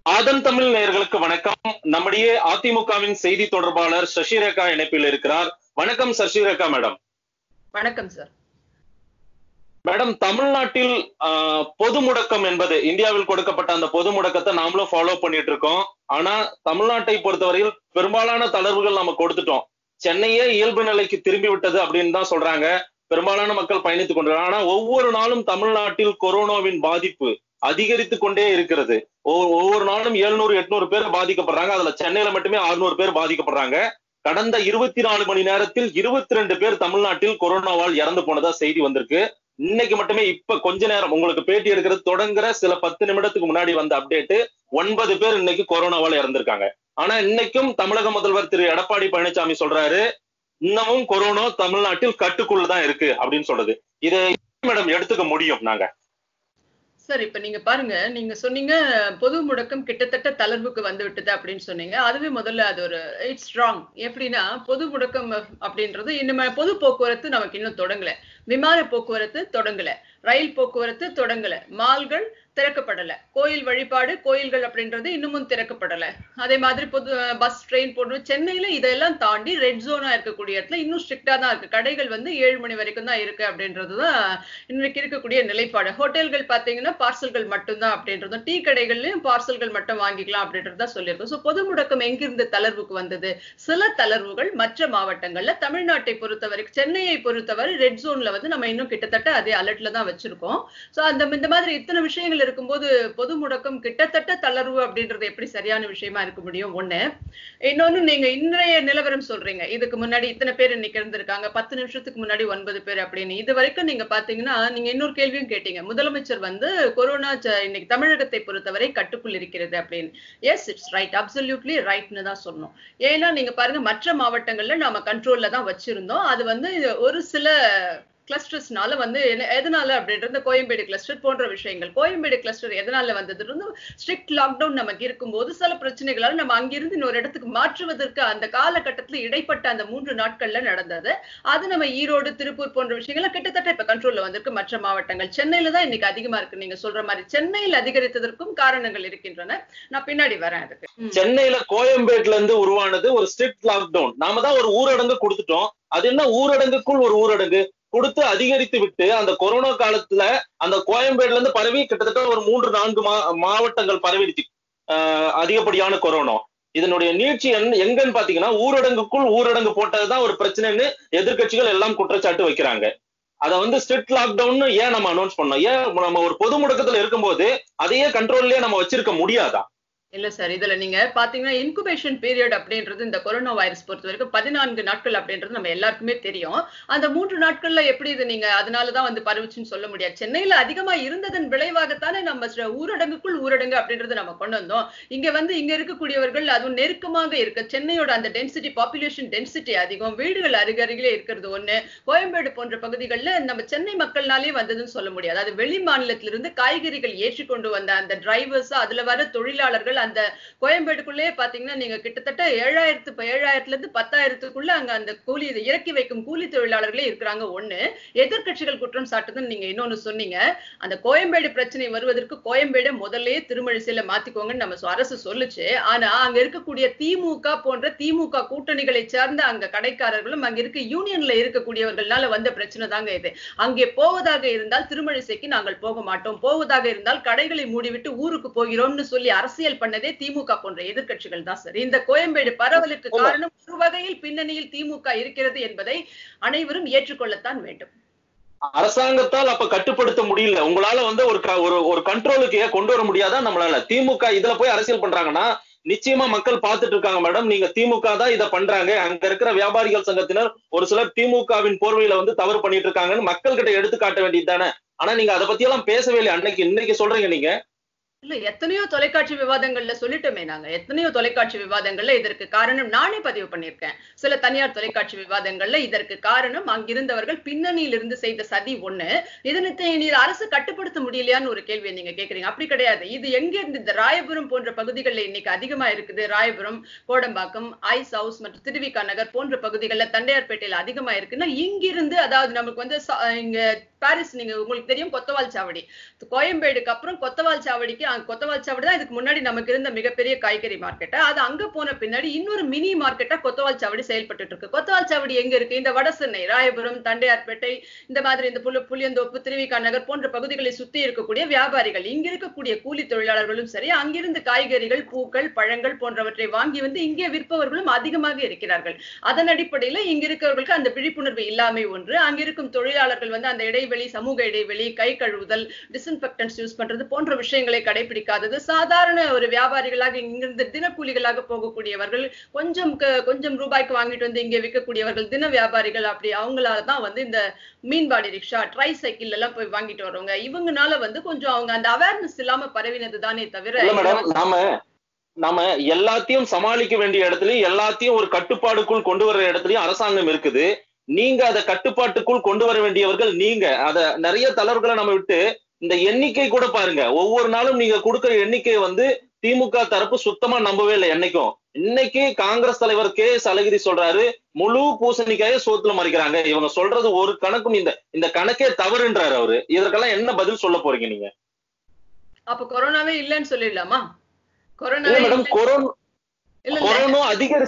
ஆதன் தமிழ் நேயர்களுக்கு வணக்கம். நம்முடைய அதிமுகவின் செய்தி தொடர்பாளர் சசிரேகா இணைப்பில் இருக்கிறார். வணக்கம் சசிரேகா மேடம். வணக்கம் சார். மேடம், தமிழ்நாட்டில் பொது முடக்கம் என்பது இந்தியாவில் கொடுக்கப்பட்ட அந்த பொது முடக்கத்தை நாமளும் ஃபாலோ பண்ணிட்டு இருக்கோம். ஆனா தமிழ்நாட்டை பொறுத்தவரையில் பெரும்பாலான தளர்வுகள் நம்ம கொடுத்துட்டோம். சென்னையே இயல்பு நிலைக்கு திரும்பி விட்டது அப்படின்னு தான் சொல்றாங்க. பெரும்பாலான மக்கள் பயணித்துக் கொண்டிருக்காங்க. ஆனா ஒவ்வொரு நாளும் தமிழ்நாட்டில் கொரோனாவின் பாதிப்பு அதிகரித்து கொண்டே இருக்கிறது. ஒவ்வொரு நாளும் 700-800 பேர் பாதிக்கப்படுறாங்க. அதுல சென்னையில மட்டுமே 600 பேர் பாதிக்கப்படுறாங்க. கடந்த 24 மணி நேரத்தில் 22 பேர் தமிழ்நாட்டில் கொரோனாவால் இறந்து போனதா செய்தி வந்திருக்கு. இன்னைக்கு மட்டுமே இப்ப கொஞ்ச நேரம் உங்களுக்கு பேட்டி எடுக்கிறது தொடங்குற சில 10 நிமிடத்துக்கு முன்னாடி வந்த அப்டேட் 9 பேர் இன்னைக்கு கொரோனாவால் இறந்திருக்காங்க. ஆனா இன்னைக்கும் தமிழக முதல்வர் திரு எடப்பாடி பழனிசாமி சொல்றாரு, இன்னமும் கொரோனா தமிழ்நாட்டில் கட்டுக்குள்ளதான் இருக்கு அப்படின்னு சொல்றது. இதை மேடம் எடுத்துக்க முடியும் நாங்க? சார், இப்ப நீங்க பாருங்க, நீங்க சொன்னீங்க பொது முடக்கம் கிட்டத்தட்ட தளர்வுக்கு வந்து விட்டது அப்படின்னு சொன்னீங்க. அதுவே முதல்ல அது ஒரு இட்ஸ் ராங். எப்படின்னா பொது முடக்கம் அப்படின்றது இனிமே பொது போக்குவரத்து நமக்கு இன்னும் தொடங்கல, விமான போக்குவரத்து தொடங்கல, ரயில் போக்குவரத்து தொடங்கல, மால்கள் திறக்கப்படல, கோயில் வழிபாடு கோயில்கள் அப்படின்றது இன்னமும் திறக்கப்படல. அதே மாதிரி பொது பஸ் ட்ரெயின் போன்ற சென்னையில இதெல்லாம் தாண்டி ரெட் ஜோனா இருக்கக்கூடிய இடத்துல இன்னும் ஸ்ட்ரிக்டா தான் இருக்கு. கடைகள் வந்து 7 மணி வரைக்கும் தான் இருக்கு அப்படின்றதுதான் இன்னைக்கு இருக்கக்கூடிய நிலைப்பாடு. ஹோட்டல்கள் பாத்தீங்கன்னா பார்சல்கள் மட்டும்தான் அப்படின்றதும், டீ கடைகள்லயும் பார்சல்கள் மட்டும் வாங்கிக்கலாம் அப்படின்றதுதான் சொல்லியிருக்கோம். சோ பொது முடக்கம் எங்கிருந்து தளர்வுக்கு வந்தது? சில தளர்வுகள் மற்ற மாவட்டங்கள்ல, தமிழ்நாட்டை பொறுத்தவரைக்கும் சென்னையை பொறுத்தவரை ரெட் ஜோன்ல வந்து நம்ம இன்னும் கிட்டத்தட்ட அதே அலர்ட்ல தான் வச்சிருக்கோம். சோ இந்த மாதிரி இத்தனை விஷயங்கள் இருக்கும்போது பொது முடக்கம் கிட்டத்தட்ட தளர்வு அப்படின்றது எப்படி சரியான விஷயமா இருக்க முடியும்? ஒண்ணு. இன்னொன்னு, நீங்க இன்றைய நிலவரம் சொல்றீங்க, இதுக்கு முன்னாடி இத்தனை பேர் இன்னைக்கு இருந்திருக்காங்க, 10 நிமிஷத்துக்கு முன்னாடி 9 பேர் அப்படின்னு. இது வரைக்கும் நீங்க பாத்தீங்கன்னா நீங்க இன்னொரு கேள்வியும் கேட்டீங்க, முதலமைச்சர் வந்து கொரோனா இன்னைக்கு தமிழகத்தை பொறுத்தவரை கட்டுக்குள் இருக்கிறது அப்படின்னு. எஸ், இட்ஸ் ரைட், அப்சல்யூட்லி ரைட்னு தான் சொன்னோம். ஏன்னா நீங்க பாருங்க, மற்ற மாவட்டங்கள்ல நாம கண்ட்ரோல்ல தான் வச்சிருந்தோம். அது வந்து ஒரு சில கிளஸ்டர்ஸ்னால வந்து எதனால அப்படின்றது, கோயம்பேடு கிளஸ்டர் போன்ற விஷயங்கள். கோயம்பேடு கிளஸ்டர் எதனால வந்தது? ஸ்ட்ரிக்ட் லாக்டவுன் நமக்கு இருக்கும்போது சில பிரச்சனைகளால் நம்ம அங்கிருந்து இன்னொரு இடத்துக்கு மாற்றுவதற்கு அந்த காலகட்டத்தில் இடைப்பட்ட அந்த 3 நாட்கள்ல நடந்தது. அது நம்ம ஈரோடு, திருப்பூர் போன்ற விஷயங்கள் கிட்டத்தட்ட இப்ப கண்ட்ரோல்ல வந்திருக்கு. மற்ற மாவட்டங்கள், சென்னையில தான் இன்னைக்கு அதிகமா இருக்கு. நீங்க சொல்ற மாதிரி சென்னையில் அதிகரித்ததற்கும் காரணங்கள் இருக்கின்றன. நான் பின்னாடி வரேன் அதுக்கு. சென்னையில கோயம்பேட்ல இருந்து உருவானது ஒரு ஸ்ட்ரிக்ட் லாக்டவுன். நாம தான் ஒரு ஊரடங்கு கொடுத்துட்டோம். அது என்ன ஊரடங்குக்குள் ஒரு ஊரடங்கு கொடுத்து அதிகரித்து விட்டு அந்த கொரோனா காலத்துல அந்த கோயம்பேடுல இருந்து பரவி கிட்டத்தட்ட ஒரு 3-4 மாவட்டங்கள் பரவிடுச்சு அதிகப்படியான கொரோனா. இதனுடைய நீட்சி எங்கன்னு பாத்தீங்கன்னா, ஊரடங்குக்குள் ஊரடங்கு போட்டதுதான் ஒரு பிரச்சனைன்னு எதிர்கட்சிகள் எல்லாம் குற்றச்சாட்டு வைக்கிறாங்க. அதை வந்து ஸ்ட்ரிக்ட் லாக்டவுன் ஏன் நம்ம அனௌன்ஸ் பண்ணோம்? ஏன் நம்ம ஒரு பொது முடக்கத்துல இருக்கும்போது அதையே கண்ட்ரோல்லயே நம்ம வச்சிருக்க முடியாதா? இல்ல சார், இதுல நீங்க பாத்தீங்கன்னா இன்குபேஷன் பீரியட் அப்படின்றது இந்த கொரோனா வைரஸ் பொறுத்த வரைக்கும் 14 நாட்கள் அப்படின்றது நம்ம எல்லாருக்குமே தெரியும். அந்த 3 நாட்கள்ல எப்படி இது நீங்க அதனாலதான் வந்து பரவுச்சுன்னு சொல்ல முடியாது. சென்னையில அதிகமா இருந்ததன் விளைவாகத்தானே நம்ம ஊரடங்குக்குள் ஊரடங்கு அப்படின்றது நம்ம கொண்டு வந்தோம். இங்க இருக்கக்கூடியவர்கள் அதுவும் நெருக்கமாக இருக்க, சென்னையோட அந்த டென்சிட்டி, பாப்புலேஷன் டென்சிட்டி அதிகம், வீடுகள் அருகருகிலே இருக்கிறது ஒண்ணு. கோயம்பேடு போன்ற பகுதிகளில் நம்ம சென்னை மக்கள்னாலே வந்ததுன்னு சொல்ல முடியாது. அது வெளி மாநிலத்திலிருந்து காய்கறிகள் ஏற்றி கொண்டு வந்த அந்த டிரைவர்ஸ், அதுல வர தொழிலாளர்கள், அந்த கோயம்பேடுக்குள்ளே பாத்தீங்கன்னா நீங்க கிட்டத்தட்ட 7,000 இருந்து 10,000க்குள்ள அங்க அந்த கூலி இறக்கி வைக்கும் கூலி தொழிலாளர்களே இருக்கிறாங்க. ஒண்ணு. எதிர்கட்சிகள் குற்றம் சாட்டுதுன்னு நீங்க இன்னொன்னு சொன்னீங்க. அந்த கோயம்பேடு பிரச்சனை வருவதற்கு கோயம்பேடு முதல்லயே திருமழிசையில மாத்திக்கோங்கன்னு நம்ம அரசு சொல்லுச்சு. ஆனா அங்க இருக்கக்கூடிய திமுக போன்ற திமுக கூட்டணிகளை சேர்ந்த அங்க கடைக்காரர்களும் அங்க இருக்க யூனியன்ல இருக்கக்கூடியவர்களால வந்த பிரச்சனை தாங்க இது. அங்கே போவதாக இருந்தால் திருமழிசைக்கு நாங்கள் போக மாட்டோம், போவதாக இருந்தால் கடைகளை மூடிவிட்டு ஊருக்கு போகிறோம்னு சொல்லி அரசியல் பண்ணதே திமுக போன்ற எதிர்கட்சிகள் தான் சார். இந்த கோயம்பேடு பரவலுக்கு காரணம் ஒரு வகையில் பின்னணியில் திமுக இருக்கிறது என்பதை அனைவரும் ஏற்றுக்கொள்ளத்தான் வேண்டும். அரசாங்கத்தால் அப்ப கட்டுப்படுத்த முடியல. உங்களால வந்து ஒரு கண்ட்ரோலுக்கு கொண்டு வர முடியாதா நம்மளால? திமுக இதுல போய் அரசியல் பண்றாங்கன்னா நிச்சயமா மக்கள் பார்த்துட்டு இருக்காங்க மேடம். நீங்க திமுக தான் இதை பண்றாங்க, அங்க இருக்கிற வியாபாரிகள் சங்கத்தினர் ஒரு சிலர் திமுகவின் போர்வையில வந்து தவறு பண்ணிட்டு இருக்காங்கன்னு மக்கள் கிட்ட எடுத்து காட்ட வேண்டியது தானே. ஆனா நீங்க அதை பத்தி எல்லாம் பேசவே இல்லை. இன்னைக்கு சொல்றீங்க நீங்க. இல்ல, எத்தனையோ தொலைக்காட்சி விவாதங்கள்ல சொல்லிட்டோமே நாங்க. எத்தனையோ தொலைக்காட்சி விவாதங்கள்ல இதற்கு காரணம் நானே பதிவு பண்ணியிருக்கேன். சில தனியார் தொலைக்காட்சி விவாதங்கள்ல இதற்கு காரணம் அங்கிருந்தவர்கள் பின்னணியில் இருந்து செய்த சதி ஒண்ணு. இதனை நீர் அரசு கட்டுப்படுத்த முடியலையான்னு ஒரு கேள்வியை நீங்க கேக்குறீங்க. அப்படி கிடையாது. இது எங்க இருந்து? இந்த ராயபுரம் போன்ற பகுதிகளில் இன்னைக்கு அதிகமா இருக்குது. ராயபுரம், கோடம்பாக்கம், ஐஸ் ஹவுஸ் மற்றும் திருவிக நகர் போன்ற பகுதிகளில், தண்டையார்பேட்டையில அதிகமா இருக்குன்னா இங்கிருந்து, அதாவது நமக்கு வந்து இங்க பாரிஸ் நீங்க உங்களுக்கு தெரியும் கொத்தவால் சாவடி. கோயம்பேடுக்கு அப்புறம் கொத்தவால் சாவடிக்கு கொத்தவால் சாவடி தான் இதுக்கு முன்னாடி நமக்கு இருந்த மிகப்பெரிய காய்கறி மார்க்கெட். அது அங்க போன பின்னாடி இன்னொரு மினி மார்க்கெட்டா கொத்தவால் சாவடி செயல்பட்டு இருக்கு. கொத்தவால் சாவடி எங்க இருக்கு? இந்த வட சென்னை, ராயபுரம், தண்டையார்பேட்டை, இந்த மாதிரி இந்த புளியந்தோப்பு, திருவிக நகர் போன்ற பகுதிகளை சுத்தி இருக்கக்கூடிய வியாபாரிகள், இங்க இருக்கக்கூடிய கூலி தொழிலாளர்களும் சரி, அங்கிருந்து காய்கறிகள், பூக்கள், பழங்கள் போன்றவற்றை வாங்கி வந்து இங்கே விற்பவர்களும் அதிகமாக இருக்கிறார்கள். அதன் அடிப்படையில இங்க இருக்கிறவர்களுக்கு அந்த விழிப்புணர்வு இல்லாமை ஒன்று. அங்க இருக்கும் தொழிலாளர்கள் வந்து அந்த இடைவெளி, சமூக இடைவெளி, கை கழுவுதல், டிஸ்இன்ஃபெக்டன்ஸ் யூஸ் பண்றது போன்ற விஷயங்களை கடைபிடிக்காதது, சாதாரண ஒரு வியாபாரிகளாக இங்கிருந்து தினக்கூலிகளாக போகக்கூடியவர்கள், கொஞ்சம் ரூபாய்க்கு வாங்கிட்டு வந்து இங்கே விற்கக்கூடியவர்கள், தின வியாபாரிகள், அப்படி அவங்களால தான் வந்து இந்த மீன்பாடி ரிக்ஷா, ட்ரை சைக்கிள் எல்லாம் போய் வாங்கிட்டு வரவங்க, இவங்கனால வந்து கொஞ்சம் அவங்க அந்த அவேர்னஸ் இல்லாம பரவினது தானே தவிர, நாம எல்லாத்தையும் சமாளிக்க வேண்டிய இடத்துலயும் எல்லாத்தையும் ஒரு கட்டுப்பாடுக்குள் கொண்டு வர இடத்துலயும் அரசாங்கம் இருக்குது. நீங்க அதை கட்டுப்பாட்டுக்குள் கொண்டு வர வேண்டியவர்கள் நீங்க. அத நிறைய தளர்வுகளை நம்ம விட்டு இந்த எண்ணிக்கை கூட பாருங்க. ஒவ்வொரு நாளும் நீங்க கொடுக்கிற எண்ணிக்கை வந்து திமுக தரப்பு சுத்தமா நம்பவே இல்லை என்னைக்கும். இன்னைக்கு காங்கிரஸ் தலைவர் KS அழகிரி சொல்றாரு, முழு பூசணிக்காய சோத்துல மறைக்கிறாங்க. இவங்க சொல்றது ஒரு கணக்கும் இந்த கணக்கே தவறுன்றாரு அவரு. இதற்கெல்லாம் என்ன பதில் சொல்ல போறீங்க நீங்க? அப்ப கொரோனாவே இல்லைன்னு சொல்லிடலாமா? கொரோனா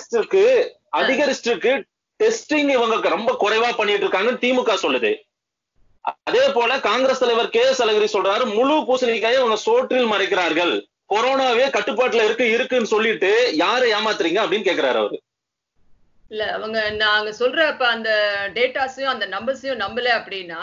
அதிகரிச்சிருக்கு. டெஸ்டிங் இவங்க ரொம்ப குறைவா பண்ணிட்டு இருக்காங்கன்னு திமுக சொல்லுது. அதே போல காங்கிரஸ் தலைவர் KS அழகிரி சொல்றாரு, முழு பூசணிக்காயை இவங்க சோற்றில் மறைக்கிறார்கள், கொரோனாவே கட்டுப்பாட்டுல இருக்குன்னு சொல்லிட்டு யாரை ஏமாத்துறீங்க அப்படின்னு கேக்குறாரு அவரு. இல்ல அவங்க நாங்க சொல்ற அந்த டேட்டாஸையும் அந்த நம்பர்ஸையும் நம்பல அப்படின்னா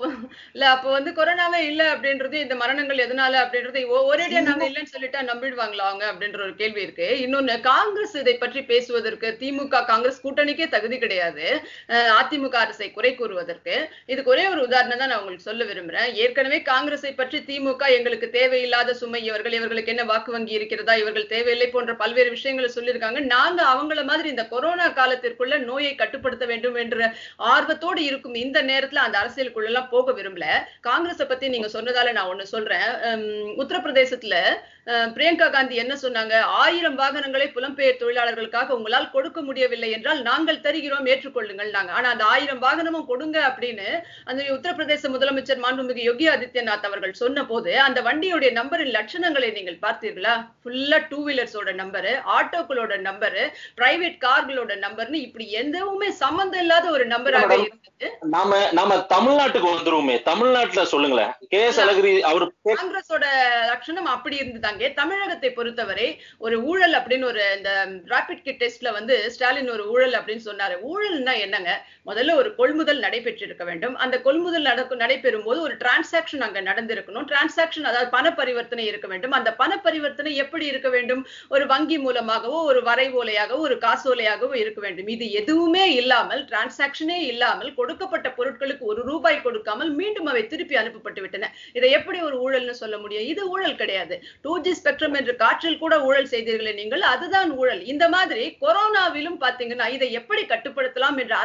அப்ப வந்து கொரோனாவே இல்ல அப்படின்றது, இந்த மரணங்கள் எதனால அப்படின்றது ஒரேடியா நாங்க இல்லைன்னு சொல்லிட்டா நம்பிடுவாங்களா அவங்க அப்படின்ற ஒரு கேள்வி இருக்கு. இன்னொன்னு, காங்கிரஸ் இதை பற்றி பேசுவதற்கு திமுக காங்கிரஸ் கூட்டணிக்கே தகுதி கிடையாது அதிமுக அரசை குறை கூறுவதற்கு. இதுக்கு ஒரே ஒரு உதாரணம் தான் நான் உங்களுக்கு சொல்ல விரும்புறேன். ஏற்கனவே காங்கிரஸை பற்றி திமுக எங்களுக்கு தேவையில்லாத சுமை, இவர்களுக்கு என்ன வாக்கு வங்கி இருக்கிறதா, இவர்கள் தேவையில்லை போன்ற பல்வேறு விஷயங்களை சொல்லியிருக்காங்க. நாங்க அவங்கள மாதிரி இந்த கொரோனா காலத்திற்குள்ள நோயை கட்டுப்படுத்த வேண்டும் என்ற ஆர்வத்தோடு இருக்கும் இந்த நேரத்துல அந்த அரசியலுக்குள்ள எல்லாம் போக விரும்பல. காங்கிரஸை பத்தி நீங்க சொன்னதால நான் ஒண்ணு சொல்றேன். உத்தரப்பிரதேசத்துல பிரியங்கா காந்தி என்ன சொன்னாங்க? 1000 வாகனங்களை புலம்பெயர் தொழிலாளர்களுக்காக உங்களால் கொடுக்க முடியவில்லை என்றால் நாங்கள் தருகிறோம், ஏற்றுக்கொள்ளுங்கள் நாங்க. ஆனா அந்த 1000 வாகனமும் கொடுங்க அப்படின்னு அந்த உத்தரப்பிரதேச முதலமைச்சர் மாண்புமிகு யோகி ஆதித்யநாத் அவர்கள் சொன்ன போது அந்த வண்டியுடைய நம்பரின் லட்சணங்களை நீங்கள் பார்த்தீர்களா? ஃபுல்லா 2 வீலர்ஸோட நம்பரு, ஆட்டோக்களோட நம்பரு, பிரைவேட் கார்களோட நம்பர்னு இப்படி எதுவுமே சம்பந்தம் இல்லாத ஒரு நம்பராக இருந்தது. நாம தமிழ்நாட்டுக்கு வந்துருவோமே, தமிழ்நாட்டுல சொல்லுங்களேன். KS அழகிரி அவர் காங்கிரஸோட லட்சணம் அப்படி இருந்துதாங்க. தமிழகத்தை பொறுத்தவரை ஒரு ஊழல் அப்படின்னு ஒரு இந்த ராபிட் கிட் டெஸ்ட்ல வந்து ஸ்டாலின் ஒரு ஊழல் அப்படின்னு சொன்னாரு. ஊழல்னா என்னங்க? முதல்ல ஒரு கொள்முதல் நடைபெற்றிருக்க வேண்டும். அந்த கொள்முதல் நடைபெறும் போது ஒரு டிரான்சாக்ஷன் அங்க நடந்திருக்கணும். டிரான்சாக்ஷன் அதாவது பண பரிவர்த்தனை இருக்க வேண்டும். அந்த பண பரிவர்த்தனை எப்படி இருக்க வேண்டும்? ஒரு வங்கி மூலமாகவோ, ஒரு வரைவோலையாகவோ, ஒரு காசோலையாகவோ இருக்க வேண்டும். இது எதுவுமே இல்லாமல், டிரான்சாக்ஷனே இல்லாமல், கொடுக்கப்பட்ட பொருட்களுக்கு ₹1 கொடுக்காமல் மீண்டும் அவை திருப்பி அனுப்பப்பட்டு விட்டன. இதை எப்படி ஒரு ஊழல்னு சொல்ல முடியும்? இது ஊழல் கிடையாது. 2G ஸ்பெக்ட்ரம் என்று காற்றில் கூட ஊழல் செய்தீர்களே நீங்கள், அதுதான் ஊழல். இந்த மாதிரி கொரோனாவிலும் பாத்தீங்கன்னா இதை எப்படி கட்டுப்படுத்தலாம் என்ற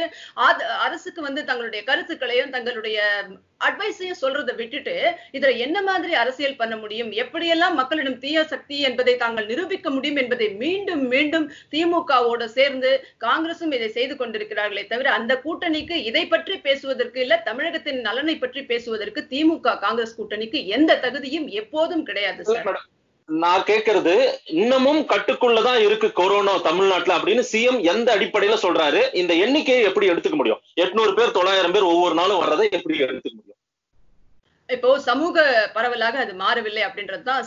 அரசுக்கு வந்து தங்களுடைய கருத்துக்களையும் தங்களுடைய அட்வைஸையும் சொல்றதை விட்டுட்டு இதுல என்ன மாதிரி அரசியல் பண்ண முடியும், எப்படியெல்லாம் மக்களிடம் தீய சக்தி என்பதை தாங்கள் நிரூபிக்க முடியும் என்பதை மீண்டும் மீண்டும் திமுகவோடு சேர்ந்து காங்கிரசும் இதை செய்து கொண்டிருக்கிறார்களே தவிர அந்த கூட்டணிக்கு இதை பற்றி பேசுவதற்கு இல்ல, தமிழகத்தின் நலனை பற்றி பேசுவதற்கு திமுக காங்கிரஸ் கூட்டணிக்கு எந்த தகுதியும் எப்போதும் கிடையாது சார். நான் கேட்கறது, இன்னமும் கட்டுக்குள்ளதான் இருக்கு கொரோனா தமிழ்நாட்டுல அப்படின்னு சிஎம் எந்த அடிப்படையில சொல்றாரு? இந்த எண்ணிக்கையை எப்படி எடுத்துக்க முடியும்? 800 பேர் 900 பேர் ஒவ்வொரு நாளும் வர்றதை எப்படி எடுத்துக்க முடியும்? இப்போ சமூக பரவலாக அது மாறவில்லை அப்படின்றதுதான்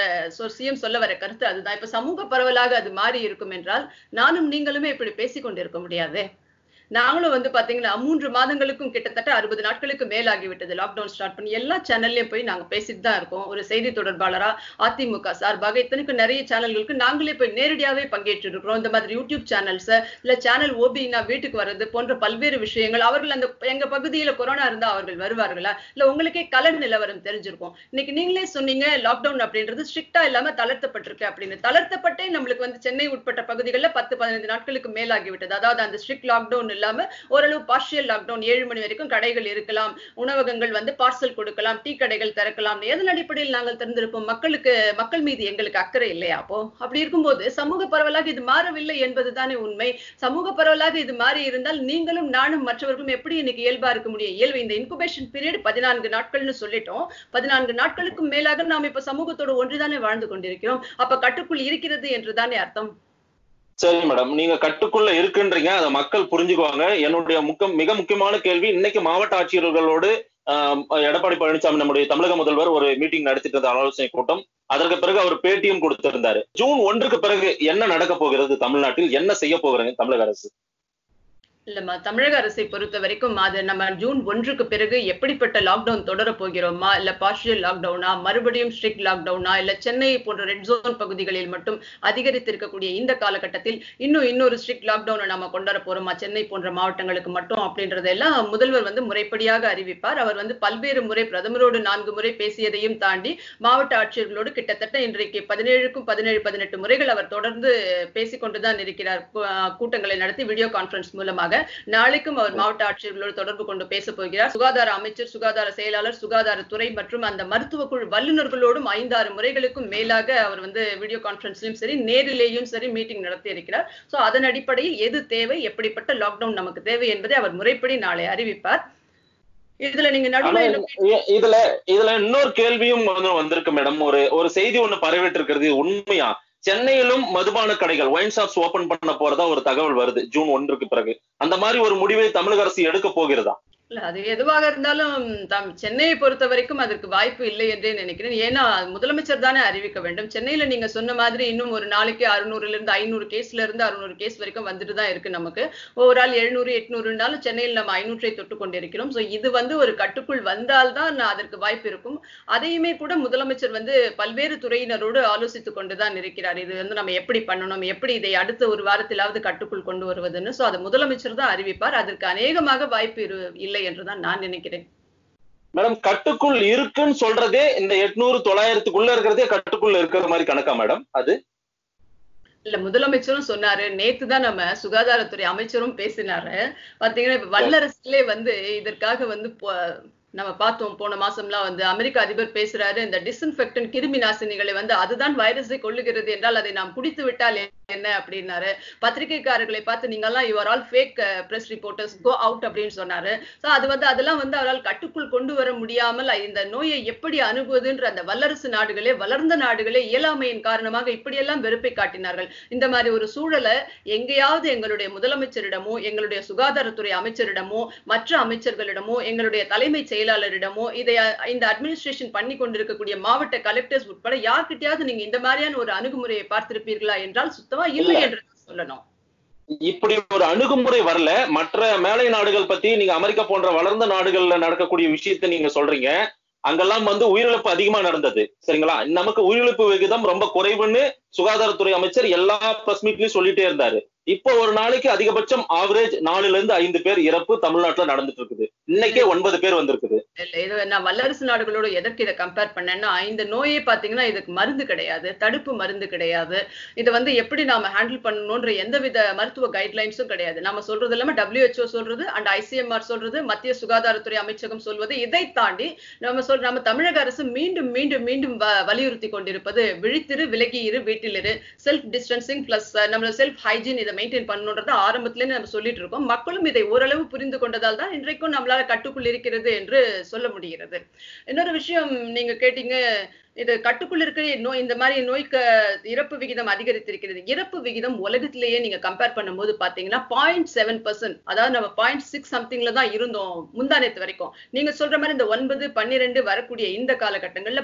சிஎம் சொல்ல வர கருத்து அதுதான். இப்ப சமூக பரவலாக அது மாறி இருக்கும் என்றால் நானும் நீங்களுமே இப்படி பேசிக்கொண்டிருக்க முடியாது. நாங்களும் வந்து பாத்தீங்கன்னா 3 மாதங்களுக்கும் கிட்டத்தட்ட 60 நாட்களுக்கு மேலாகிவிட்டது லாக்டவுன் ஸ்டார்ட் பண்ணி. எல்லா சேனல்லயும் போய் நாங்க பேசிட்டு தான் இருக்கோம். ஒரு செய்தி தொடர்பாளரா அதிமுக சார்பாக இத்தனைக்கு நிறைய சேனல்களுக்கு நாங்களே போய் நேரடியாவே பங்கேற்று இருக்கிறோம். இந்த மாதிரி யூடியூப் சேனல்ஸ் இல்ல சேனல் ஓபினா வீட்டுக்கு வர்றது போன்ற பல்வேறு விஷயங்கள். அவர்கள் அந்த எங்க பகுதியில கொரோனா இருந்தா அவர்கள் வருவார்களா, இல்ல உங்களுக்கே கலர் நிலவரம் தெரிஞ்சிருக்கும். இன்னைக்கு நீங்களே சொன்னீங்க லாக்டவுன் அப்படின்றது ஸ்ட்ரிக்டா இல்லாம தளர்த்தப்பட்டிருக்கு அப்படின்னு. தளர்த்தப்பட்டே நம்மளுக்கு வந்து சென்னை உட்பட்ட பகுதிகளில் 10-15 நாட்களுக்கு மேலாகிவிட்டது. அதாவது அந்த ஸ்ட்ரிக்ட் லாக்டவுன் இல்லாம ஓரளவு பார்ஷியல் லாக்டவுன் 7 மணி வரைக்கும் கடைகள் இருக்கலாம், உணவகங்கள் வந்து பார்சல் கொடுக்கலாம், டீ கடைகள் திறக்கலாம். எதன் அடிப்படையில் நாங்கள் திறந்திருப்போம்? மக்கள் மீது எங்களுக்கு அக்கறை இல்லையா? அப்போ அப்படி இருக்கும்போது சமூக பரவலாக இது மாறவில்லை என்பதுதானே உண்மை. சமூக பரவலாக இது மாறி இருந்தால் நீங்களும் நானும் மற்றவர்களும் எப்படி இன்னைக்கு இயல்பா இருக்க முடியும்? இயல்பு இந்த இன்குபேஷன் பீரியட் 14 நாட்கள்னு சொல்லிட்டோம். 14 நாட்களுக்கும் மேலாக நாம் இப்ப சமூகத்தோட ஒன்றுதானே வாழ்ந்து கொண்டிருக்கிறோம். அப்ப கட்டுக்குள் இருக்கிறது என்றுதானே அர்த்தம். சரி மேடம், நீங்க கட்டுக்குள்ள இருக்குன்றீங்க, அதை மக்கள் புரிஞ்சுக்குவாங்க. என்னுடைய மிக முக்கியமான கேள்வி, இன்னைக்கு மாவட்ட ஆட்சியர்களோடு எடப்பாடி பழனிசாமி நம்முடைய தமிழக முதல்வர் ஒரு மீட்டிங் நடத்திட்டு இருந்த ஆலோசனை கூட்டம், அதற்கு பிறகு அவர் பேட்டியும் கொடுத்திருந்தாரு. ஜூன் 1க்கு பிறகு என்ன நடக்க போகிறது தமிழ்நாட்டில், என்ன செய்ய போகிறாங்க தமிழக அரசு? இல்லம்மா, தமிழக அரசை பொறுத்த வரைக்கும் அது நம்ம ஜூன் 1க்கு பிறகு எப்படிப்பட்ட லாக்டவுன் தொடர போகிறோமா, இல்ல பார்ஷியல் லாக்டவுனா, மறுபடியும் ஸ்ட்ரிக்ட் லாக்டவுனா, இல்ல சென்னை போன்ற ரெட் ஜோன் பகுதிகளில் மட்டும் அதிகரித்திருக்கக்கூடிய இந்த காலகட்டத்தில் இன்னொரு ஸ்ட்ரிக்ட் லாக்டவுனை நம்ம கொண்டாட போறோமா சென்னை போன்ற மாவட்டங்களுக்கு மட்டும் அப்படின்றதெல்லாம் முதல்வர் வந்து முறைப்படியாக அறிவிப்பார். அவர் வந்து பல்வேறு முறை பிரதமரோடு 4 முறை பேசியதையும் தாண்டி மாவட்ட ஆட்சியர்களோடு கிட்டத்தட்ட இன்றைக்கு 17க்கும் 18 முறைகள் அவர் தொடர்ந்து பேசிக்கொண்டுதான் இருக்கிறார். கூட்டங்களை நடத்தி வீடியோ கான்பரன்ஸ் மூலமாக நாளைக்கும் அவர் மாவட்ட ஆட்சியர்களோடு தொடர்பு கொண்டு பேச போகிறார். சுகாதார அமைச்சர், சுகாதார செயலாளர், சுகாதாரத்துறை மற்றும் அந்த மருத்துவ குழு வல்லுநர்களோடும் 5-6 முறைகளுக்கும் மேலாக அவர் வந்து வீடியோ கான்பரன்ஸ்லயும் சரி நேரிலேயும் சரி மீட்டிங் நடத்தி இருக்கிறார். சோ அதன் அடிப்படையில் எது தேவை, எப்படிப்பட்ட லாக்டவுன் நமக்கு தேவை என்பதை அவர் முறைப்படி நாளை அறிவிப்பார். இதுல நீங்க இதுல இன்னொரு கேள்வியும் வந்திருக்கு மேடம். ஒரு செய்தி ஒண்ணு பரவிட்டு இருக்கிறது, உண்மையா சென்னையிலும் மதுபான கடைகள் ஒயின் ஷாப்ஸ் ஓபன் பண்ண போறதா ஒரு தகவல் வருது ஜூன் 1க்கு பிறகு. அந்த மாதிரி ஒரு முடிவை தமிழக அரசு எடுக்க போகிறதா? இல்ல, அது எதுவாக இருந்தாலும் சென்னையை பொறுத்த வரைக்கும் அதற்கு வாய்ப்பு இல்லை என்றே நினைக்கிறேன். ஏன்னா முதலமைச்சர் தானே அறிவிக்க வேண்டும். சென்னையில நீங்க சொன்ன மாதிரி இன்னும் ஒரு நாளைக்கு 600ல இருந்து 500 கேஸ்ல இருந்து 600 கேஸ் வரைக்கும் வந்துட்டு தான் இருக்கு. நமக்கு ஒவ்வொரு ஆள் 700 800னாலும் சென்னையில் நம்ம 500ஐ தொட்டு கொண்டிருக்கிறோம். சோ இது வந்து ஒரு கட்டுக்குள் வந்தால்தான் அதற்கு வாய்ப்பு இருக்கும். அதையுமே கூட முதலமைச்சர் வந்து பல்வேறு துறையினரோடு ஆலோசித்துக் கொண்டுதான் இருக்கிறார். இது வந்து நம்ம எப்படி பண்ணணும், எப்படி இதை அடுத்த ஒரு வாரத்திலாவது கட்டுக்குள் கொண்டு வருவதுன்னு. சோ அது முதலமைச்சர் தான் அறிவிப்பார். அதற்கு அநேகமாக வாய்ப்பு இல்லை என்றுதான் நான் நினைக்கிறேன். மேடம், கட்டுக்குள் இருக்குன்னு சொல்றதே இந்த 800 900க்குள்ள இருக்கிறதே கட்டுக்குள்ள இருக்கிற மாதிரி கணக்கா மேடம்? அது இல்ல, முதலமைச்சரும் சொன்னாரு. நேத்துதான் நம்ம சுகாதாரத்துறை அமைச்சரும் பேசினாரு. பாத்தீங்கன்னா இப்ப வல்லரசுலே வந்து இதற்காக வந்து நம்ம பார்த்தோம். போன மாசம்லாம் வந்து அமெரிக்க அதிபர் பேசுறாரு, இந்த டிஸ்இன்ஃபெக்டன்ட் கிருமி நாசினிகளை வந்து அதுதான் வைரஸை கொல்லுகிறது என்றால் அதை நாம் குடித்து விட்டால் என்ன அப்படின்னாரு. பத்திரிகைக்காரர்களை பார்த்து நீங்கெல்லாம் you are all fake press reporters, go out அப்படின்னு சொன்னாரு. சோ அது வந்து அதெல்லாம் வந்து அவரால் கட்டுக்குள் கொண்டு வர முடியாமல் இந்த நோயை எப்படி அணுகுவதுன்ற அந்த வல்லரசு நாடுகளே, வளர்ந்த நாடுகளே இயலாமையின் காரணமாக இப்படியெல்லாம் வெறுப்பை காட்டினார்கள். இந்த மாதிரி ஒரு சூழலை எங்கேயாவது எங்களுடைய முதலமைச்சரிடமோ, எங்களுடைய சுகாதாரத்துறை அமைச்சரிடமோ, மற்ற அமைச்சர்களிடமோ, எங்களுடைய தலைமை செயலாளரிடமோ, இந்த அட்மினிஸ்ட்ரேஷன் பண்ணி கொண்டிருக்கக்கூடிய மாவட்ட கலெக்டர்ஸ் உட்பட யார்கிட்டயாவது நீங்க இந்த மாதிரியான ஒரு அணுகுமுறையை பார்த்திருப்பீர்களா என்றால் சுத்தமா இல்லை என்று சொல்லணும். இப்படி ஒரு அணுகுமுறை வரல. மற்ற மேலை நாடுகள் பத்தி நீங்க அமெரிக்கா போன்ற வளர்ந்த நாடுகள்ல நடக்கக்கூடிய விஷயத்தை நீங்க சொல்றீங்க. அங்கெல்லாம் வந்து உயிரிழப்பு அதிகமா நடந்தது, சரிங்களா? நமக்கு உயிரிழப்பு விகிதம் ரொம்ப குறைவுன்னு சுகாதாரத்துறை அமைச்சர் எல்லா பிரஸ் மீட்லயும் சொல்லிட்டே இருந்தாரு. இப்போ ஒரு நாளைக்கு அதிகபட்சம் ஆவரேஜ் 4ல இருந்து 5 பேர் இறப்பு தமிழ்நாட்டுல நடந்துட்டு இருக்குது. இன்னைக்கே 9 பேர் வந்திருக்குது. இது நான் வல்லரசு நாடுகளோட எதற்கு இதை கம்பேர் பண்ணேன்னா, இந்த நோயே பாத்தீங்கன்னா இதுக்கு மருந்து கிடையாது, தடுப்பு மருந்து கிடையாது. இதை வந்து எப்படி நாம ஹேண்டில் பண்ணணும்ன்ற எந்தவித மருத்துவ கைட்லைன்ஸும் கிடையாது. நம்ம சொல்றது இல்லாம WHO சொல்றது அண்ட் ICMR சொல்றது, மத்திய சுகாதாரத்துறை அமைச்சகம் சொல்வது, இதை தாண்டி நம்ம தமிழக அரசு மீண்டும் மீண்டும் மீண்டும் வலியுறுத்தி கொண்டிருப்பது விழித்திரு, விலகி இரு, வீட்டிலிரு, செல்ஃப் டிஸ்டன்சிங் பிளஸ் நம்ம செல்ஃப் ஹைஜீன் இதை மெயின்டைன் பண்ணணும்ன்றத ஆரம்பத்திலே நம்ம சொல்லிட்டு இருக்கோம். மக்களும் இதை ஓரளவு புரிந்து கொண்டதால் தான் இன்றைக்கும் நம்மளால கட்டுக்குள் இருக்கிறது என்று சொல்ல முடிகிறது. இன்னொரு விஷயம் நீங்க கேட்டீங்க, இது கட்டுக்குள் இருக்கிற இந்த மாதிரி நோய்க்கு இறப்பு விகிதம் அதிகரித்திருக்கிறது. இறப்பு விகிதம் உலகத்திலேயே நீங்க கம்பேர் பண்ணும்போது பாத்தீங்கன்னா 0.7%, அதாவது நம்ம 0.6 சம்திங்ல தான் இருந்தோம் முந்தானத்து வரைக்கும். நீங்க சொல்ற மாதிரி இந்த 9, 12 வரக்கூடிய இந்த காலகட்டங்கள்ல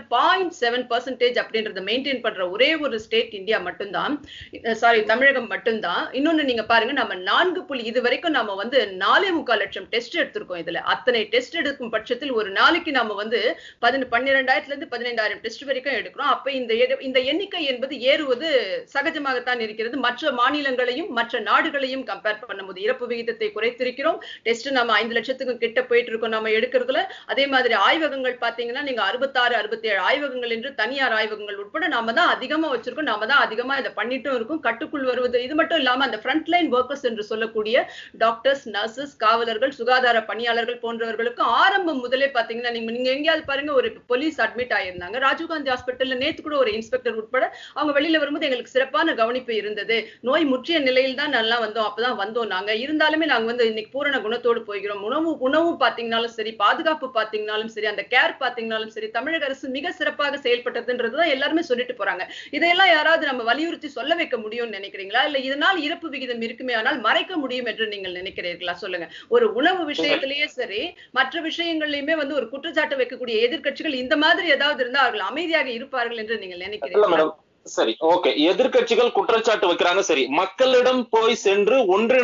0.7% அப்படின்றத மெயின்டைன் பண்ற ஒரே ஒரு ஸ்டேட் இந்தியா மட்டும்தான், தமிழகம் மட்டும்தான். இன்னொன்னு நீங்க பாருங்க, நம்ம 4 இது வரைக்கும் நம்ம வந்து 4.25 லட்சம் டெஸ்ட் எடுத்திருக்கோம். இதுல அத்தனை டெஸ்ட் எடுக்கும் பட்சத்தில் ஒரு நாளைக்கு நாம வந்து 12,000 இருந்து 15,000 டெஸ்ட் டெஸ்ட் வரைக்கும் எடுக்கிறோம். அப்ப இந்த எண்ணிக்கை என்பது ஏறுவது சகஜமாகத்தான் இருக்கிறது. மற்ற மாநிலங்களையும் மற்ற நாடுகளையும் கம்பேர் பண்ணும்போது இறப்பு விகிதத்தை குறைத்திருக்கிறோம். டெஸ்ட் நம்ம 5 லட்சத்துக்கு கிட்ட போயிட்டு இருக்கோம் நம்ம எடுக்கிறதுல. அதே மாதிரி ஆய்வகங்கள் பாத்தீங்கன்னா நீங்க 66 67 ஆய்வகங்கள் என்று தனியார் ஆய்வகங்கள் உட்பட நாம தான் அதிகமா வச்சிருக்கோம். நாம தான் அதிகமா இதை பண்ணிட்டும் இருக்கும். கட்டுக்குள் வருவது இது மட்டும் இல்லாம அந்த ஃப்ரண்ட் லைன் ஒர்க்கர்ஸ் என்று சொல்லக்கூடிய டாக்டர்ஸ், நர்சஸ், காவலர்கள், சுகாதார பணியாளர்கள் போன்றவர்களுக்கு ஆரம்பம் முதலே பாத்தீங்கன்னா நீங்க எங்கேயாவது பாருங்க, ஒரு போலீஸ் அட்மிட் ஆயிருந்தாங்க ராஜீவ்காந்தி ஹாஸ்பிட்டல்ல, நேத்து கூட ஒரு இன்ஸ்பெக்டர் உட்பட அவங்க வெளியில வரும்போது எங்களுக்கு சிறப்பான கவனிப்பு இருந்தது, நோய் முற்றிய நிலையில் தான் நல்லா வந்தோம், அப்பதான் வந்தோம் நாங்க, இருந்தாலுமே நாங்க வந்து இன்னைக்கு பூரண குணத்தோடு போகிறோம். உணவு பாத்தீங்கன்னாலும் சரி, பாதுகாப்பு பாத்தீங்கன்னாலும் சரி, அந்த கேர் பாத்தீங்கன்னாலும் சரி, தமிழக அரசு மிக சிறப்பாக செயல்பட்டதுன்றதுதான் எல்லாருமே சொல்லிட்டு போறாங்க. இதையெல்லாம் யாராவது நம்ம வலியுறுத்தி சொல்ல வைக்க முடியும்னு நினைக்கிறீங்களா? இல்ல இதனால் இறப்பு விகிதம் இருக்குமே ஆனால் மறைக்க முடியும் என்று நீங்கள் நினைக்கிறீர்களா? சொல்லுங்க. ஒரு உணவு விஷயத்திலேயே சரி, மற்ற விஷயங்கள்லயுமே வந்து ஒரு குற்றச்சாட்டு வைக்கக்கூடிய எதிர்க்கட்சிகள் இந்த மாதிரி ஏதாவது இருந்தா அவர்கள் அமைதியாக இருப்பார்கள் என்று நீங்கள் நினைக்கிறீர்களா? சரி, ஓகே. எதிர்க்கட்சிகள் குற்றச்சாட்டு வைக்கிறாங்க. சரி, மக்களிடம் போய் சென்று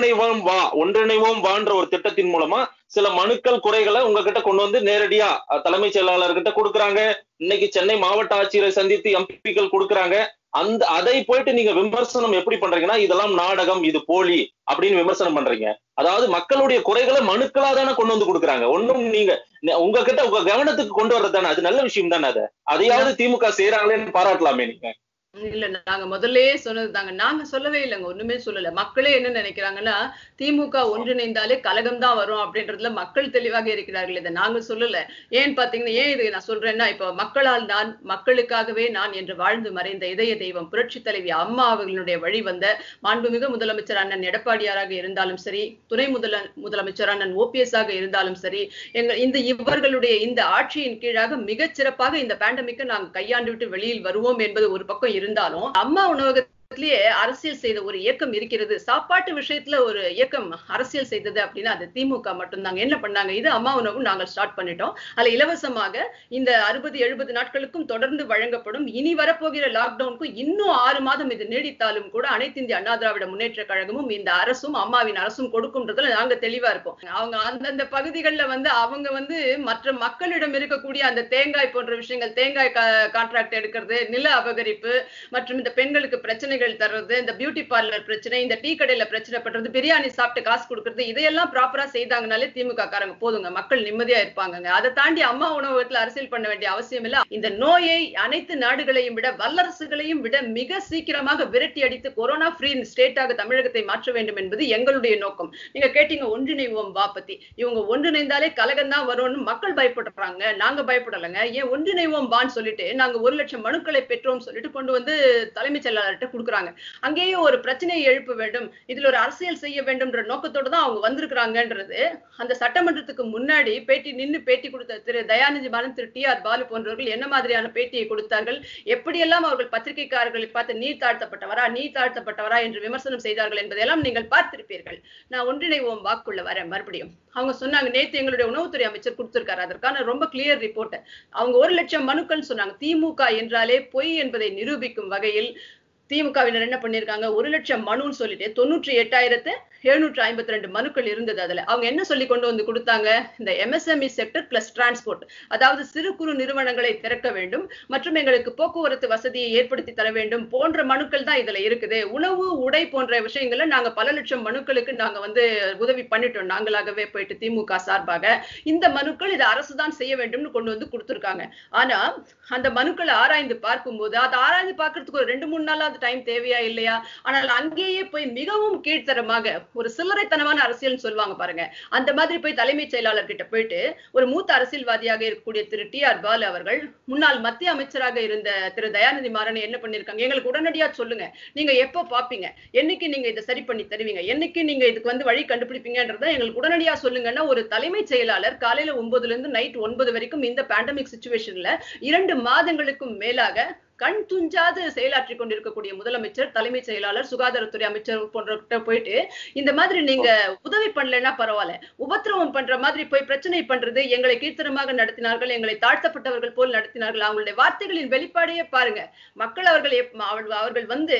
ஒன்றிணைவோம் வான்ற ஒரு திட்டத்தின் மூலமா சில மனுக்கள், குறைகளை உங்ககிட்ட கொண்டு வந்து நேரடியா தலைமைச் செயலாளர்கிட்ட கொடுக்குறாங்க. இன்னைக்கு சென்னை மாவட்ட ஆட்சியரை சந்தித்து எம்பிக்கள் கொடுக்குறாங்க. அதை போயிட்டு நீங்க விமர்சனம் எப்படி பண்றீங்கன்னா, இதெல்லாம் நாடகம், இது போலி அப்படின்னு விமர்சனம் பண்றீங்க. அதாவது மக்களுடைய குறைகளை மனுக்களா தானே கொண்டு வந்து கொடுக்குறாங்க. ஒண்ணும் நீங்க உங்ககிட்ட உங்க கவனத்துக்கு கொண்டு வர்றது தானே, அது நல்ல விஷயம் தானே. அதையாவது திமுக செய்யறாங்களேன்னு பாராட்டலாமே நீங்க. இல்ல, நாங்க முதல்லயே சொன்னதுதாங்க. நாங்க சொல்லவே இல்லைங்க, ஒண்ணுமே சொல்லல. மக்களே என்ன நினைக்கிறாங்கன்னா, திமுக ஒன்றிணைந்தாலே கலகம் தான் வரும் அப்படின்றதுல மக்கள் தெளிவாக இருக்கிறார்கள். இதை நாங்க சொல்லல. ஏன் பாத்தீங்கன்னா, ஏன் இதை நான் சொல்றேன்னா, இப்ப மக்களால் நான், மக்களுக்காகவே நான் என்று வாழ்ந்து மறைந்த இதய தெய்வம் புரட்சி தலைவி அம்மா அவர்களுடைய வழி வந்த மாண்புமிகு முதலமைச்சர் அண்ணன் எடப்பாடியாராக இருந்தாலும் சரி, துணை முதலமைச்சர் அண்ணன் OPS ஆக இருந்தாலும் சரி, இவர்களுடைய இந்த ஆட்சியின் கீழாக மிகச் சிறப்பாக இந்த பேண்டமிக்கை நாங்கள் கையாண்டு விட்டு வெளியில் வருவோம் என்பது ஒரு பக்கம் இருந்தாலும், அம்மா உணவகத்திலேயே அரசியல் செய்த ஒரு இயக்கம் இருக்கிறது. சாப்பாட்டு விஷயத்துல ஒரு இயக்கம் அரசியல் செய்தது அப்படின்னா அது திமுக மட்டும்தாங்க. என்ன பண்ணாங்க? இது அம்மா உணவு நாங்கள் ஸ்டார்ட் பண்ணிட்டோம். அதுல இலவசமாக இந்த 60-70 நாட்களுக்கும் தொடர்ந்து வழங்கப்படும். இனி வரப்போகிற லாக்டவுனுக்கும் இன்னும் 6 மாதம் இது நீடித்தாலும் கூட அனைத்து இந்திய அண்ணா திராவிட முன்னேற்ற கழகமும் இந்த அரசும் அம்மாவின் அரசும் கொடுக்கும்ன்றதுல நாங்க தெளிவா இருப்போம். அவங்க அந்தந்த பகுதிகளில் வந்து அவங்க வந்து மற்ற மக்களிடம் இருக்கக்கூடிய அந்த தேங்காய் போன்ற விஷயங்கள், தேங்காய் கான்ட்ராக்ட் எடுக்கிறது, நில அபகரிப்பு மற்றும் இந்த பெண்களுக்கு பிரச்சனைகள் தர்றது, இந்த பியூட்டி பார்லர் பிரச்சனை, இந்த டீ கடையில பிரச்சனை பண்றது, பிரியாணி சாப்பிட்டு காசு கொடுக்கறது, இதையெல்லாம் ப்ராப்பரா செய்தாங்கனாலே திமுக காரங்க போதுங்க, மக்கள் நிம்மதியா இருப்பாங்க. அதை தாண்டி அம்மா உணவகத்துல அரசியல் பண்ண வேண்டிய அவசியம் இல்ல. இந்த நோயை அனைத்து நாடுகளையும் விட, வல்லரசுகளையும் விட மிக சீக்கிரமாக விரட்டி அடித்து கொரோனா ஃப்ரீ ஸ்டேட்டாக தமிழகத்தை மாற்ற வேண்டும் என்பது எங்களுடைய நோக்கம். நீங்க கேட்டீங்க ஒன்றிணைவோம் வா பத்தி. இவங்க ஒன்றிணைந்தாலே கலகம் தான் வரும்னு மக்கள் பயப்படுறாங்க, நாங்க பயப்படலைங்க. ஏன் ஒன்றிணைவோம் வான்னு சொல்லிட்டு நாங்க 1 லட்சம் மனுக்களை பெற்றோம் சொல்லிட்டு கொண்டு வந்து தலைமைச் செயலாளர்கிட்ட கொடுக்குறாங்க. அங்கேயே ஒரு பிரச்சனையை எழுப்ப வேண்டும், இதுல ஒரு அரசியல் செய்ய வேண்டும்ன்ற நோக்கத்தோடு தான் அவங்க வந்திருக்கிறாங்கன்றது அந்த சட்டமன்றத்துக்கு முன்னாடி பேட்டி கொடுத்த திரு தயாநிதி மாறன், திரு TR பாலு போன்றவர்கள் என்ன மாதிரியான பேட்டியை கொடுத்தார்கள், எப்படியெல்லாம் அவர்கள் பத்திரிகைக்காரர்களை பார்த்து நீர் தாழ்த்தப்பட்டவரா என்று விமர்சனம் செய்தார்கள் என்பதையெல்லாம் நீங்கள் பார்த்திருப்பீர்கள். நான் ஒன்றிணைவோம் வாக்குள்ள வரேன். மறுபடியும் அவங்க சொன்னாங்க, நேத்து எங்களுடைய உணவுத்துறை அமைச்சர் கொடுத்திருக்காரு, அதற்கான ரொம்ப கிளியர் ரிப்போர்ட். அவங்க 1 லட்சம் மனுக்கள் சொன்னாங்க. திமுக என்றாலே பொய் என்பதை நிரூபிக்கும் வகையில் திமுகவினர் என்ன பண்ணிருக்காங்க, 1 லட்சம் மனுன்னு சொல்லிட்டு 98,752 மனுக்கள் இருந்தது. அதுல அவங்க என்ன சொல்லி கொண்டு வந்து கொடுத்தாங்க, இந்த MSME செக்டர் பிளஸ் டிரான்ஸ்போர்ட், அதாவது சிறு குறு நிறுவனங்களை திறக்க வேண்டும் மற்றும் எங்களுக்கு போக்குவரத்து வசதியை ஏற்படுத்தி தர வேண்டும் போன்ற மனுக்கள் தான் இதுல இருக்குது. உணவு, உடை போன்ற விஷயங்களை நாங்க பல லட்சம் மனுக்களுக்கு நாங்க வந்து உதவி பண்ணிட்டோம், நாங்களாகவே போயிட்டு திமுக சார்பாக. இந்த மனுக்கள் இது அரசுதான் செய்ய வேண்டும்னு கொண்டு வந்து கொடுத்திருக்காங்க. ஆனா அந்த மனுக்களை ஆராய்ந்து பார்க்கும்போது, அதை ஆராய்ந்து பார்க்கறதுக்கு ஒரு 2-3 நாளாவது டைம் தேவையா இல்லையா? ஆனால் அங்கேயே போய் மிகவும் கீழ்த்தரமாக ஒரு சில்லறைத்தனமான அரசியல் சொல்லுவாங்க பாருங்க, அந்த மாதிரி போய் தலைமைச் செயலாளர் கிட்ட போயிட்டு ஒரு மூத்த அரசியல்வாதியாக இருக்கக்கூடிய திரு TR பாலு அவர்கள், முன்னாள் மத்திய அமைச்சராக இருந்த திரு தயாநிதி மாறன் என்ன பண்ணிருக்காங்க, எங்களுக்கு உடனடியா சொல்லுங்க, நீங்க எப்ப பாப்பீங்க, என்னைக்கு நீங்க இதை சரி பண்ணி தருவீங்க, என்னைக்கு நீங்க இதுக்கு வந்து வழி கண்டுபிடிப்பீங்கன்றத எங்களுக்கு உடனடியா சொல்லுங்கன்னா, ஒரு தலைமைச் செயலாளர் காலையில 9 இருந்து நைட் 9 வரைக்கும் இந்த பேண்டமிக் சிச்சுவேஷன்ல 2 மாதங்களுக்கும் மேலாக கண் துஞ்சாது செயலாற்றி கொண்டிருக்கக்கூடிய முதலமைச்சர், தலைமைச் செயலாளர், சுகாதாரத்துறை அமைச்சர் போன்ற போயிட்டு இந்த மாதிரி நீங்க உதவி பண்ணலன்னா பரவாயில்ல, உபத்திரவம் பண்ற மாதிரி போய் பிரச்சனை பண்றது, எங்களை கீழ்த்தரமாக நடத்தினார்கள், எங்களை தாழ்த்தப்பட்டவர்கள் போல் நடத்தினார்கள், அவங்களுடைய வார்த்தைகளின் வெளிப்பாடையே பாருங்க. மக்கள் அவர்கள் வந்து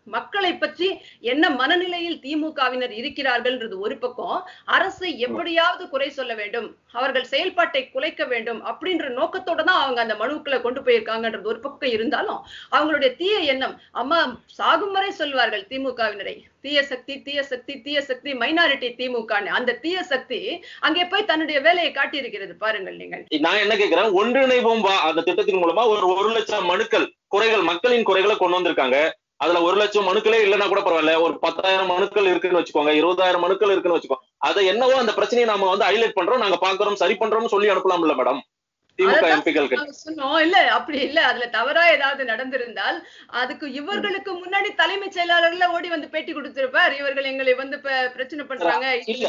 மக்களை பற்றி என்ன மனநிலையில் திமுகவினர் இருக்கிறார்கள்ன்றது ஒரு பக்கம், அரசை எப்படியாவது குறை சொல்ல வேண்டும், அவர்கள் செயல்பாட்டை குலைக்க வேண்டும் அப்படின்ற நோக்கத்தோட தான் அவங்க அந்த மனுக்களை கொண்டு போயிருக்காங்கன்றது ஒரு பக்கம் இருந்தாலும், அவங்களுடைய தீய எண்ணம், அம்மா சாகும் வரை சொல்வார்கள் திமுகவினரை, தீய சக்தி தீய சக்தி தீய சக்தி, மைனாரிட்டி திமுக, அந்த தீய சக்தி அங்கே போய் தன்னுடைய வேலையை காட்டியிருக்கிறது பாருங்கள். நீங்கள் நான் என்ன கேட்கிறேன், ஒன்றிணைவோம் வா அந்த திட்டத்தின் மூலமா ஒரு 1,00,000 மனுக்கள், குறைகள், மக்களின் குறைகளை கொண்டு வந்திருக்காங்க. அதுல 1,00,000 மனுக்களே இல்லைன்னா கூட பரவாயில்ல, ஒரு 10,000 மனுக்கள் இருக்குன்னு வச்சுக்கோங்க, 20,000 மனுக்கள் இருக்குன்னு வச்சுக்கோங்க, அதை என்னவோ அந்த பிரச்சனையை நாம வந்து ஹைலைட் பண்றோம், நாங்க பாக்குறோம், சரி பண்றோம்னு சொல்லி அனுப்பலாம்ல மேடம் திமுக எம்பிக்கள் கிட்ட? சொன்னோம் இல்ல, அப்படி இல்ல. அதுல தவறா ஏதாவது நடந்திருந்தால் அதுக்கு இவர்களுக்கு முன்னாடி தலைமைச் செயலாளர்ல ஓடி வந்து பேட்டி கொடுத்திருப்பார், இவர்கள் எங்களை வந்து பிரச்சனை பண்றாங்க,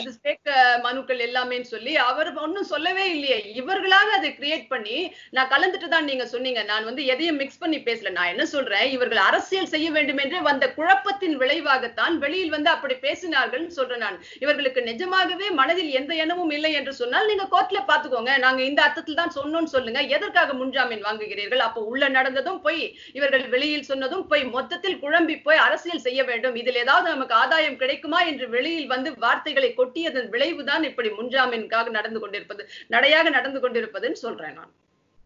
மனுக்கள் எல்லாமே சொல்லி. அவர் ஒன்னும் சொல்லவே இல்லையே, இவர்களாக அதை கிரியேட் பண்ணி நான் கலந்துட்டு தான் நீங்க சொன்னீங்க. நான் வந்து எதையும் மிக்ஸ் பண்ணி பேசல. நான் என்ன சொல்றேன், இவர்கள் அரசியல் செய்ய வேண்டும் என்று வந்த குழப்பத்தின் விளைவாகத்தான் வெளியில் வந்து அப்படி பேசினார்கள் சொல்றேன் நான். இவர்களுக்கு நிஜமாகவே மனதில் எந்த எண்ணமும் இல்லை என்று சொன்னால் நீங்க கோர்ட்ல பாத்துக்கோங்க, நாங்க இந்த அர்த்தத்தில் தான் சொன்னோம் சொல்லுங்க. எதற்காக முன்ஜாமீன் வாங்குகிறீர்கள்? அப்ப உள்ள நடந்ததும் போய், இவர்கள் வெளியில் சொன்னதும் போய், மொத்தத்தில் குழம்பி போய் அரசியல் செய்ய வேண்டும், இதில் ஏதாவது நமக்கு ஆதாயம் கிடைக்குமா என்று வெளியில் வந்து வார்த்தைகளை கொட்டியதன் விளைவுதான் இப்படி முன்ஜாமீனுக்காக நடந்து கொண்டிருப்பது, நடையாக நடந்து கொண்டிருப்பதுன்னு சொல்றேன் நான்.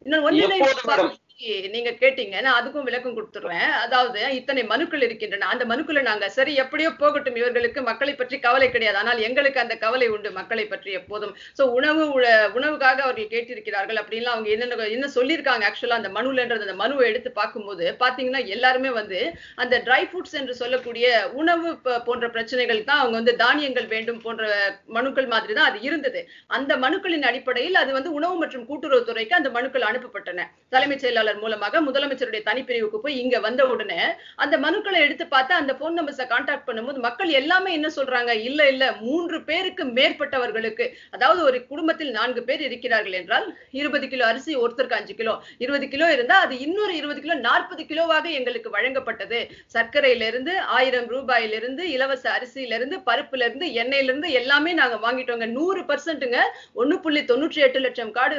இன்னும் நீங்க கேட்டீங்க, நான் அதுக்கும் விளக்கம் கொடுத்துடுறேன். அதாவது இத்தனை மனுக்கள் இருக்கின்றன, அந்த மனுக்களை நாங்க சரி எப்படியோ போகட்டும், இவர்களுக்கு மக்களை பற்றி கவலை கிடையாது, ஆனால் எங்களுக்கு அந்த கவலை உண்டு மக்களை பற்றி எப்போதும். சோ உணவுக்காக அவர்கள் கேட்டிருக்கிறார்கள் அப்படின்லாம் அவங்க என்ன சொல்லியிருக்காங்க. ஆக்சுவலா அந்த மனுலன்றது, அந்த மனுவை எடுத்து பார்க்கும்போது பாத்தீங்கன்னா எல்லாருமே வந்து அந்த ட்ரை ஃப்ரூட்ஸ் என்று சொல்லக்கூடிய உணவு போன்ற பிரச்சனைகள் தான் அவங்க வந்து தானியங்கள் வேண்டும் போன்ற மனுக்கள் மாதிரி தான் அது இருந்தது. அந்த மனுக்களின் அடிப்படையில் அது வந்து உணவு மற்றும் கூட்டுறவுத்துறைக்கு அந்த மனுக்கள் அனுப்பப்பட்டன. தலைமைச் செயலாளர் மூலமாக முதலமைச்சருடைய தனிப்பிரிவுக்கு போய் இங்க வந்த உடனே அந்த மனுக்களை எடுத்து பார்த்து அந்த போன் நம்பர்ஸை கான்டாக்ட் பண்ணும்போது மக்கள் எல்லாமே என்ன சொல்றாங்க, இல்ல 3 பேருக்கு மேற்பட்டவர்களுக்கு, அதாவது ஒரு குடும்பத்தில் 4 பேர் இருக்கிறார்கள் என்றால் 20 கிலோ அரிசி ஒருத்தருக்கு 5 கிலோ, 20 கிலோ இருந்தா அது இன்னொரு 20 கிலோ 40 கிலோவாக எங்களுக்கு வழங்கப்பட்டது. சர்க்கரையிலிருந்து 1000 ரூபாயிலிருந்து, இலவச அரிசியிலிருந்து, பருப்புல இருந்து, எண்ணெயிலிருந்து எல்லாமே நாங்க வாங்கிட்டோங்க. 100%ங்க. 1.98 லட்சம் கார்டு,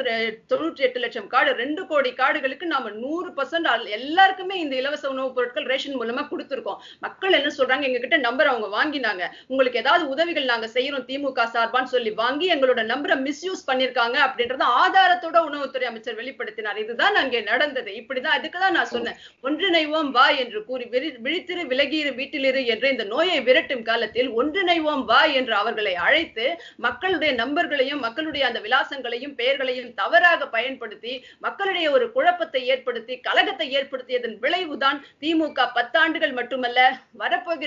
98 லட்சம் கார்டு, 2 கோடி கார்டுகளுக்கு நாம 100% எல்லாருக்குமே இந்த இலவச உணவுப் பொருட்கள் ரேஷன் மூலமா கொடுத்திருக்கோம். மக்கள் என்ன சொல்றாங்க, எங்க கிட்ட நம்பர் அவங்க வாங்கினாங்க, உங்களுக்கு ஏதாவது உதவிகள் நாங்க செய்யறோம் திமுக சார்பான்னு சொல்லி வாங்கி எங்களோட நம்பரை மிஸ்யூஸ் பண்ணிருக்காங்க அப்படின்றத ஆதாரத்தோட உணவுத்துறை அமைச்சர் வெளிப்படுத்தினார். இதுதான் அங்கே நடந்தது. இப்படிதான், அதுக்குதான் நான் சொன்னேன், ஒன்றிணைவோம் வா என்று கூறி விழித்திரு விலகியிரு வீட்டிலிரு என்ற இந்த நோயை விரட்டும் காலத்தில் ஒன்றிணைவோம் வா என்று அவர்களை அழைத்து மக்களுடைய நம்பர்களையும் மக்களுடைய அந்த விலாசங்களையும் பெயர்களையும் தவறாக பயன்படுத்தி மக்களுடைய ஒரு குழப்பத்தை ஏற்படுத்தி கலகத்தை ஏற்படுத்தியதன் விளைவுதான் திமுக 10 ஆண்டுகள் மட்டுமல்ல, வரப்போகிற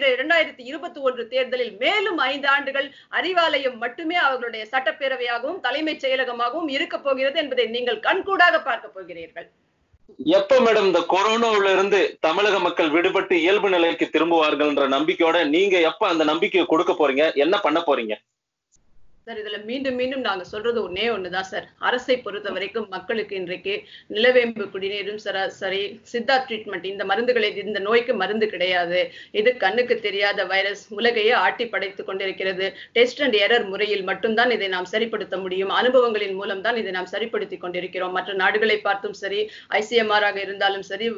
2021 தேர்தலில் மேலும் 5 ஆண்டுகள் அறிவாலயம் மட்டுமே அவர்களுடைய சட்டப்பேரவையாகவும் தலைமைச் செயலகமாகவும் இருக்க போகிறது என்பதை நீங்கள் கண்கூடாக பார்க்க போகிறீர்கள். எப்ப மேடம் இந்த கொரோனாவில இருந்து தமிழக மக்கள் விடுபட்டு இயல்பு நிலைக்கு திரும்புவார்கள்ன்ற நம்பிக்கையோட நீங்க எப்ப அந்த நம்பிக்கையை கொடுக்க போறீங்க, என்ன பண்ண போறீங்க? சார், இதுல மீண்டும் மீண்டும் நாங்க சொல்றது ஒன்னே ஒண்ணுதான் சார். அரசை பொறுத்த வரைக்கும் மக்களுக்கு இன்றைக்கு நிலவேம்பு குடிநீரும் சரி, சித்தா ட்ரீட்மெண்ட், இந்த மருந்துகளை, இந்த நோய்க்கு மருந்து கிடையாது. இது கண்ணுக்கு தெரியாத வைரஸ் உலகையே ஆட்டி படைத்துக் கொண்டிருக்கிறது. டெஸ்ட் அண்ட் எரர் முறையில் மட்டும்தான் இதை நாம் சரிப்படுத்த முடியும். அனுபவங்களின் மூலம் தான் இதை நாம் சரிப்படுத்தி கொண்டிருக்கிறோம். மற்ற நாடுகளை பார்த்தும் சரி, ICMR ஆக இருந்தாலும் சரி,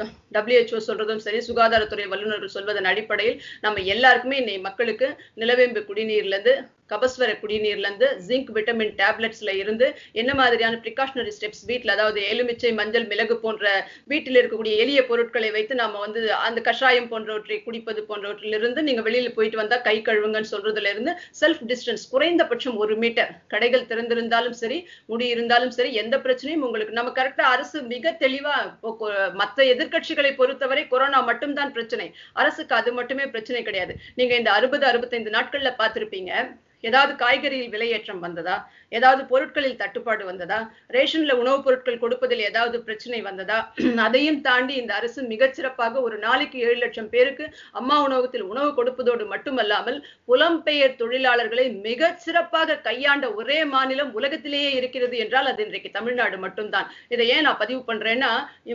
WHO சொல்றதும் சரி, சுகாதாரத்துறை வல்லுநர்கள் சொல்வதன் அடிப்படையில் நம்ம எல்லாருக்குமே இன்னைக்கு மக்களுக்கு நிலவேம்பு குடிநீர்ல இருந்து, கபஸ்வர குடிநீர்ல இருந்து, ஜிங்க் விட்டமின் டேப்லெட்ஸ்ல இருந்து என்ன மாதிரியான பிரிகாஷனரி ஸ்டெப்ஸ் வீட்டில், அதாவது எலுமிச்சை, மஞ்சள், மிளகு போன்ற வீட்டில் இருக்கக்கூடிய எளிய பொருட்களை வைத்து நாம வந்து அந்த கஷாயம் போன்றவற்றை குடிப்பது போன்றவற்றிலிருந்து, நீங்க வெளியில போயிட்டு வந்தா கை கழுவுங்கன்னு சொல்றதுல இருந்து, செல்ஃப் டிஸ்டன்ஸ் குறைந்தபட்சம் 1 மீட்டர், கடைகள் திறந்திருந்தாலும் சரி, முடி இருந்தாலும் சரி, எந்த பிரச்சனையும் உங்களுக்கு நம்ம கரெக்டா அரசு மிக தெளிவா, மற்ற எதிர்கட்சிகளை பொறுத்தவரை கொரோனா மட்டும்தான் பிரச்சனை, அரசுக்கு அது மட்டுமே பிரச்சனை கிடையாது. நீங்க இந்த 60-65 நாட்கள்ல பார்த்திருப்பீங்க, ஏதாவது காய்கறியில் விலையேற்றம் வந்ததா, ஏதாவது பொருட்களில் தட்டுப்பாடு வந்ததா, ரேஷன்ல உணவுப் பொருட்கள் கொடுப்பதில் ஏதாவது பிரச்சனை வந்ததா? அதையும் தாண்டி இந்த அரசு மிகச்சிறப்பாக ஒரு நாளைக்கு 7 லட்சம் பேருக்கு அம்மா உணவகத்தில் உணவு கொடுப்பதோடு மட்டுமல்லாமல் புலம்பெயர் தொழிலாளர்களை மிக சிறப்பாக கையாண்ட ஒரே மாநிலம் உலகத்திலேயே இருக்கிறது என்றால் அது இன்றைக்கு தமிழ்நாடு மட்டும்தான். இதை ஏன் நான் பதிவு பண்றேன்னா,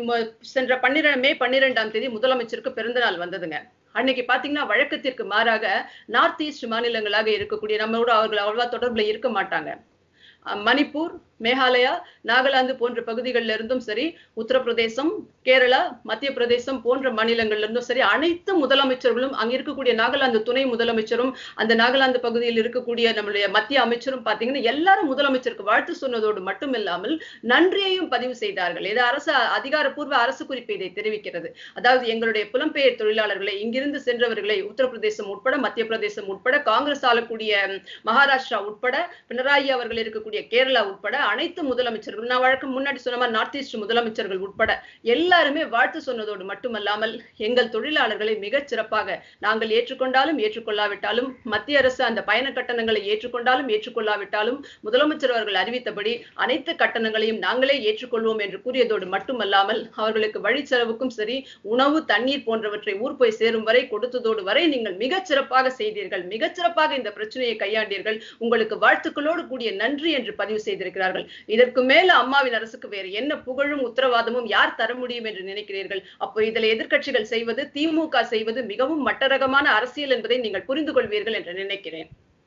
சென்ற மே 12ஆம் தேதி முதலமைச்சருக்கு பிறந்தநாள் வந்ததுங்க. அன்னைக்கு பாத்தீங்கன்னா வழக்கத்திற்கு மாறாக நார்த் ஈஸ்ட் மாநிலங்களாக இருக்கக்கூடிய நம்மளோட அவர்கள் அவ்வளவா தொடர்புல இருக்க மாட்டாங்க. மணிப்பூர், மேகாலயா, நாகாலாந்து போன்ற பகுதிகளில் இருந்தும் சரி, உத்தரப்பிரதேசம், கேரளா, மத்திய பிரதேசம் போன்ற மாநிலங்கள்ல இருந்தும் சரி, அனைத்து முதலமைச்சர்களும் அங்க இருக்கக்கூடிய நாகாலாந்து துணை முதலமைச்சரும் அந்த நாகாலாந்து பகுதியில் இருக்கக்கூடிய நம்மளுடைய மத்திய அமைச்சரும் பாத்தீங்கன்னா எல்லாரும் முதலமைச்சருக்கு வாழ்த்து சொன்னதோடு மட்டுமில்லாமல் நன்றியையும் பதிவு செய்தார்கள். இது அரசு அதிகாரப்பூர்வ அரசு குறிப்பு இதை தெரிவிக்கிறது. அதாவது எங்களுடைய புலம்பெயர் தொழிலாளர்களை, இங்கிருந்து சென்றவர்களை, உத்தரப்பிரதேசம் உட்பட மத்திய பிரதேசம் உட்பட காங்கிரஸ் ஆளக்கூடிய மகாராஷ்டிரா உட்பட பினராயி அவர்கள் இருக்கக்கூடிய கேரளா உட்பட அனைத்து முதலமைச்சர்கள், நான் வழக்கம் முன்னாடி சொன்ன மாதிரி நார்த் ஈஸ்ட் முதலமைச்சர்கள் உட்பட எல்லாருமே வாழ்த்து சொன்னதோடு மட்டுமல்லாமல் எங்கள் தொழிலாளர்களை மிகச் சிறப்பாக நாங்கள் ஏற்றுக்கொண்டாலும் ஏற்றுக்கொள்ளாவிட்டாலும், மத்திய அரசு அந்த பயண கட்டணங்களை ஏற்றுக்கொண்டாலும் ஏற்றுக்கொள்ளாவிட்டாலும் முதலமைச்சர் அவர்கள் அறிவித்தபடி அனைத்து கட்டணங்களையும் நாங்களே ஏற்றுக்கொள்வோம் என்று கூறியதோடு மட்டுமல்லாமல் அவர்களுக்கு வழி செலவுக்கும் சரி, உணவு தண்ணீர் போன்றவற்றை ஊர் போய் சேரும் வரை கொடுத்ததோடு வரை நீங்கள் மிகச் சிறப்பாக செய்தீர்கள், மிகச் சிறப்பாக இந்த பிரச்சனையை கையாண்டீர்கள், உங்களுக்கு வாழ்த்துக்களோடு கூடிய நன்றி என்று பதிவு செய்திருக்கிறார்கள். இதற்கு மேல அம்மாவின் அரசுக்கு வேறு என்ன புகழும் உத்தரவாதமும் யார் தர முடியும் என்று நினைக்கிறீர்கள்? அப்போ இதில் எதிர்க்கட்சிகள் செய்வது, திமுக செய்வது மிகவும் மட்டரகமான அரசியல் என்பதை நீங்கள் புரிந்து கொள்வீர்கள் என்று நினைக்கிறேன்.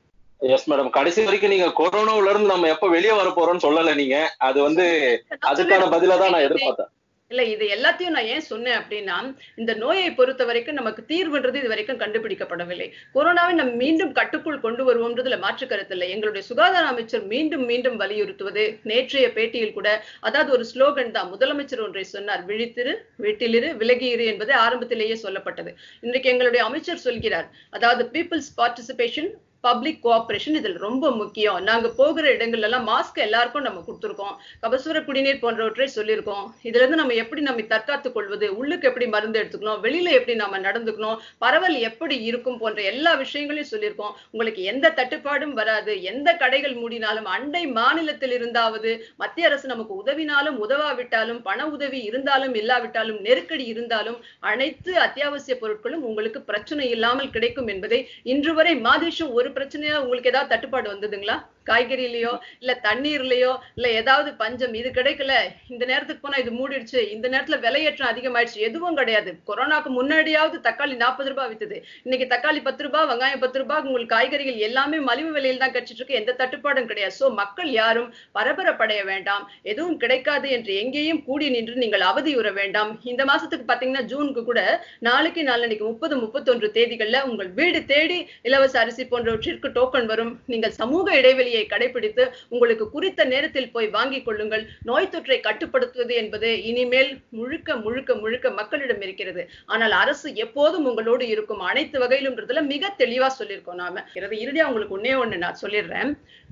எஸ் மேடம், கடைசி வரைக்கும் நீங்க கொரோனாவில இருந்து நம்ம எப்ப வெளியே வர போறோம்னு சொல்லல. நீங்க அது அதுக்கான பதில தான் நான் எதிர்பார்த்தேன். இல்ல, இது எல்லாத்தையும் நான் ஏன் சொன்னேன் அப்படின்னா, இந்த நோயை பொறுத்த வரைக்கும் நமக்கு தீர்வுன்றது இது வரைக்கும் கண்டுபிடிக்கப்படவில்லை. கொரோனாவை நம்ம மீண்டும் கட்டுக்குள் கொண்டு வருவோம்ன்றதுல மாற்று கருத்து இல்லை. எங்களுடைய சுகாதார அமைச்சர் மீண்டும் மீண்டும் வலியுறுத்துவது நேற்றைய பேட்டியில் கூட, அதாவது ஒரு ஸ்லோகன் தான். முதலமைச்சர் ஒன்றை சொன்னார், விழித்திரு, வீட்டிலிரு, விலகியிரு என்பது ஆரம்பத்திலேயே சொல்லப்பட்டது. இன்றைக்கு எங்களுடைய அமைச்சர் சொல்கிறார், அதாவது பீப்புள்ஸ் பார்ட்டிசிபேஷன், பப்ளிக் கோஆபரேஷன் இதில் ரொம்ப முக்கியம். நாங்க போகிற இடங்கள்ல எல்லாம் மாஸ்க் எல்லாருக்கும் நம்ம கொடுத்துருக்கோம், கபசுர குடிநீர் போன்றவற்றை சொல்லியிருக்கோம். இதுல இருந்து நம்ம எப்படி நம்ம தற்காத்துக் கொள்வது, உள்ளுக்கு எப்படி மருந்து எடுத்துக்கணும், வெளியில எப்படி நாம நடந்துக்கணும், பரவல் எப்படி இருக்கும் போன்ற எல்லா விஷயங்களையும் சொல்லியிருக்கோம். உங்களுக்கு எந்த தட்டுப்பாடும் வராது. எந்த கடைகள் மூடினாலும், அண்டை மாநிலத்தில் இருந்தாவது மத்திய அரசு நமக்கு உதவினாலும் உதவாவிட்டாலும், பண உதவி இருந்தாலும் இல்லாவிட்டாலும், நெருக்கடி இருந்தாலும் அனைத்து அத்தியாவசிய பொருட்களும் உங்களுக்கு பிரச்சனை இல்லாமல் கிடைக்கும் என்பதை இன்று வரை மாதேஷும் ஒரு பிரச்சனையா உங்களுக்கு ஏதாவது தட்டுப்பாடு வந்ததுங்களா? காய்கறிலயோ இல்ல தண்ணீர்லயோ இல்ல ஏதாவது பஞ்சம், இது கிடைக்கல, இந்த நேரத்துக்கு போனா இது மூடிடுச்சு, இந்த நேரத்துல விலையேற்றம் அதிகமாயிடுச்சு, எதுவும் கிடையாது. கொரோனாக்கு முன்னாடியாவது தக்காளி 40 ரூபாய் வித்துது, இன்னைக்கு தக்காளி 10 ரூபாய், வெங்காயம் 10 ரூபாய், உங்களுக்கு காய்கறிகள் எல்லாமே மலிவு விலையில் தான் கிடைச்சிட்டு இருக்கு. எந்த தட்டுப்பாடும் கிடையாது. சோ மக்கள் யாரும் பரபரப்படைய வேண்டாம், எதுவும் கிடைக்காது என்று எங்கேயும் கூடி நின்று நீங்கள் அவதியுற வேண்டாம். இந்த மாசத்துக்கு பாத்தீங்கன்னா ஜூனுக்கு கூட நாளைக்கு நாளன்னைக்கு 30, 31 தேதிகள்ல உங்கள் வீடு தேடி இலவச அரிசி போன்றவற்றிற்கு டோக்கன் வரும். நீங்கள் சமூக இடைவெளி கடைபிடித்து உங்களுக்கு குறித்த நேரத்தில் போய் வாங்கிக் கொள்ளுங்கள். நோய் தொற்றை கட்டுப்படுத்துவது என்பது இனிமேல் முழுக்க முழுக்க முழுக்க மக்களிடம் இருக்கிறது. ஆனால் அரசு எப்போதும் உங்களோடு இருக்கும், அனைத்து வகையிலும்ன்றதுல மிக தெளிவா சொல்லியிருக்கோம் நாம. இறுதியா உங்களுக்கு ஒண்ணு நான் சொல்லிடுறேன்.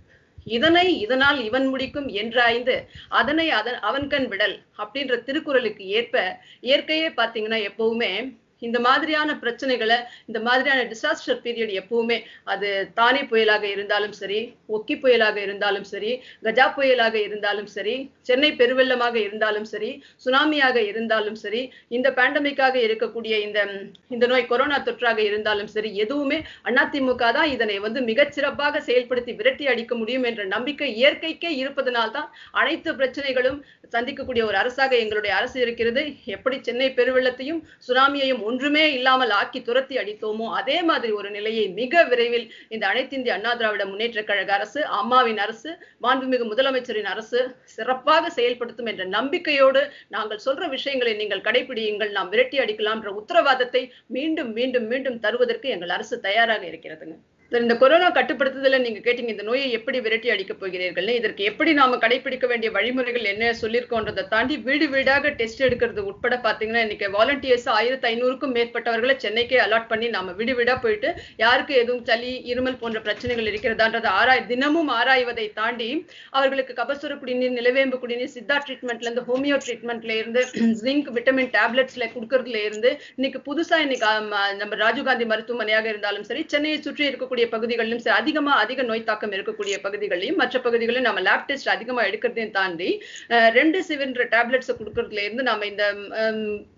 இதனால் இவன் முடிக்கும் என்றாய்ந்து அதனை அவன்கண் விடல் அப்படின்ற திருக்குறளுக்கு ஏற்ப இயற்கையே பாத்தீங்கன்னா எப்பவுமே இந்த மாதிரியான பிரச்சனைகளை, இந்த மாதிரியான டிசாஸ்டர் பீரியட் எப்பவுமே அது தானே புயலாக இருந்தாலும் சரி, ஒக்கி புயலாக இருந்தாலும் சரி, கஜா புயலாக இருந்தாலும் சரி, சென்னை பெருவெள்ளமாக இருந்தாலும் சரி, சுனாமியாக இருந்தாலும் சரி, இந்த பேண்டமிக்காக இருக்கக்கூடிய இந்த நோய் கொரோனா தொற்றாக இருந்தாலும் சரி, எதுவுமே அதிமுக தான் இதனை மிகச்சிறப்பாக செயல்படுத்தி விரட்டி அடிக்க முடியும் என்ற நம்பிக்கை இயற்கைக்கே இருப்பதனால்தான் அனைத்து பிரச்சனைகளும் சந்திக்கக்கூடிய ஒரு அரசாக எங்களுடைய அரசு இருக்கிறது. எப்படி சென்னை பெருவெள்ளத்தையும் சுனாமியையும் ஒன்றுமே இல்லாமல் ஆக்கி துரத்தி அடித்தோமோ அதே மாதிரி ஒரு நிலையை மிக விரைவில் இந்த அனைத்து இந்திய அண்ணா திராவிட முன்னேற்ற கழக அரசு, அம்மாவின் அரசு, மாண்புமிகு முதலமைச்சரின் அரசு சிறப்பாக செயல்படுத்தும் என்ற நம்பிக்கையோடு நாங்கள் சொல்ற விஷயங்களை நீங்கள் கடைபிடியுங்கள், நாம் விரட்டி அடிக்கலாம் என்ற உத்தரவாதத்தை மீண்டும் மீண்டும் மீண்டும் தருவதற்கு எங்கள் அரசு தயாராக இருக்கிறதுங்க. இந்த கொரோனா கட்டுப்படுத்துதல நீங்க கேட்டீங்க, இந்த நோயை எப்படி விரட்டி அடிக்க போகிறீர்கள், இதற்கு எப்படி நாம கடைபிடிக்க வேண்டிய வழிமுறைகள் என்ன சொல்லியிருக்கோன்றதை தாண்டி வீடு வீடாக டெஸ்ட் எடுக்கிறது உட்பட பாத்தீங்கன்னா இன்னைக்கு வாலண்டியர்ஸ் 1500க்கும் மேற்பட்டவர்களை சென்னைக்கே அலாட் பண்ணி நாம வீடு வீடா போயிட்டு யாருக்கு எதுவும் சளி, இருமல் போன்ற பிரச்சனைகள் இருக்கிறதான்றதை தினமும் ஆராய்வதை தாண்டி அவர்களுக்கு கபசுர குடிநீர், நிலவேம்பு குடிநீர், சித்தா ட்ரீட்மெண்ட்ல இருந்து, ஹோமியோ ட்ரீட்மெண்ட்ல இருந்து, ஜிங்க் விட்டமின் டேப்லெட்ஸ்ல கொடுக்கறதுல இருந்து, இன்னைக்கு புதுசா நம்ம ராஜீவ்காந்தி மருத்துவமனையாக இருந்தாலும் சரி, சென்னையை சுற்றி இருக்கக்கூடிய பகுதிகளிலும் அதிக நோய் தாக்கம் இருக்கக்கூடிய பகுதிகளையும் மற்ற பகுதிகளிலும் நம்ம லேப் டெஸ்ட் அதிகமா எடுக்கிறதையும் தாண்டி ரெம்டெசிவிர் டேப்லெட்ஸ் கொடுக்கறதுல இருந்து நம்ம இந்த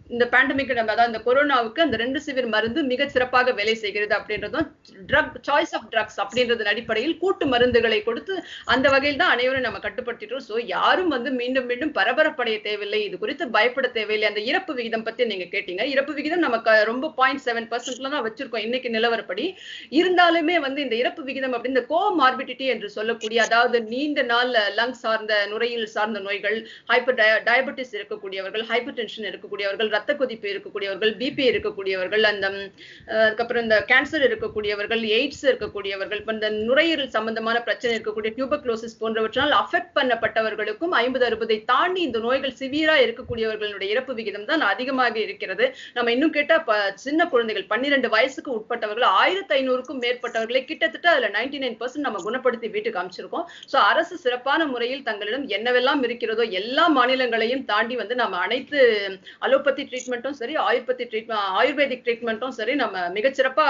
இந்த பேண்டமிக் அதாவது இந்த கொரோனாவுக்கு அந்த ரெம்டெசிவிர் மருந்து மிக சிறப்பாக வேலை செய்கிறது அப்படின்றதும் ட்ரக் சாய்ஸ் ஆஃப் ட்ரக்ஸ் அப்படின்றதன் அடிப்படையில் கூட்டு மருந்துகளை கொடுத்து அந்த வகையில் தான் அனைவரும் நம்ம கட்டுப்படுத்திட்டோம். சோ யாரும் வந்து மீண்டும் மீண்டும் பரபரப்படைய தேவையில்லை, இது குறித்து பயப்பட தேவையில்லை. அந்த இறப்பு விகிதம் பத்தி நீங்க கேட்டீங்க. இறப்பு விகிதம் நமக்கு ரொம்ப 0.7% தான் வச்சிருக்கோம் இன்னைக்கு நிலவரப்படி. இருந்தாலுமே வந்து இந்த இறப்பு விகிதம் அப்படி இந்த கோமார்பிடிட்டி என்று சொல்லக்கூடிய, அதாவது நீண்ட நாள் லங் சார்ந்த நுரையீரல் சார்ந்த நோய்கள், டயபெட்டிஸ் இருக்கக்கூடியவர்கள், ஹைப்பர் டென்ஷன் இருக்கக்கூடியவர்கள், ரத்த கொதிப்பு இருக்கக்கூடியவர்கள், பிபி இருக்கக்கூடியவர்கள், அந்த அதுக்கப்புறம் இந்த கேன்சர் இருக்கக்கூடியவர்கள், எய்ட்ஸ் இருக்கக்கூடியவர்கள், இந்த நுரையீரல் சம்பந்தமான பிரச்சனை இருக்கக்கூடிய டியூபர்குலோசிஸ் போன்றவற்றால் அஃபெக்ட் பண்ணப்பட்டவர்களுக்கும் 50-60 தாண்டி இந்த நோய்கள் சிவியரா இருக்கக்கூடியவர்களுடைய இறப்பு விகிதம் தான் அதிகமாக இருக்கிறது. நம்ம இன்னும் கேட்டா சின்ன குழந்தைகள் 12 வயசுக்கு உட்பட்டவர்கள் 1500க்கும் மேற்பட்டவர்களை கிட்டத்தட்ட அதுல 99% நம்ம குணப்படுத்தி வீட்டுக்கு அமைச்சிருக்கோம். சோ அரசு சிறப்பான முறையில் தங்களிடம் என்னவெல்லாம் இருக்கிறதோ எல்லா மாநிலங்களையும் தாண்டி வந்து நம்ம அனைத்து அலோபதி ட்ரீட்மெண்ட்டும் சரி, ஆயுர்வேதிக் ட்ரீட்மெண்ட்டும் சரி நம்ம மிகச்சிறப்பா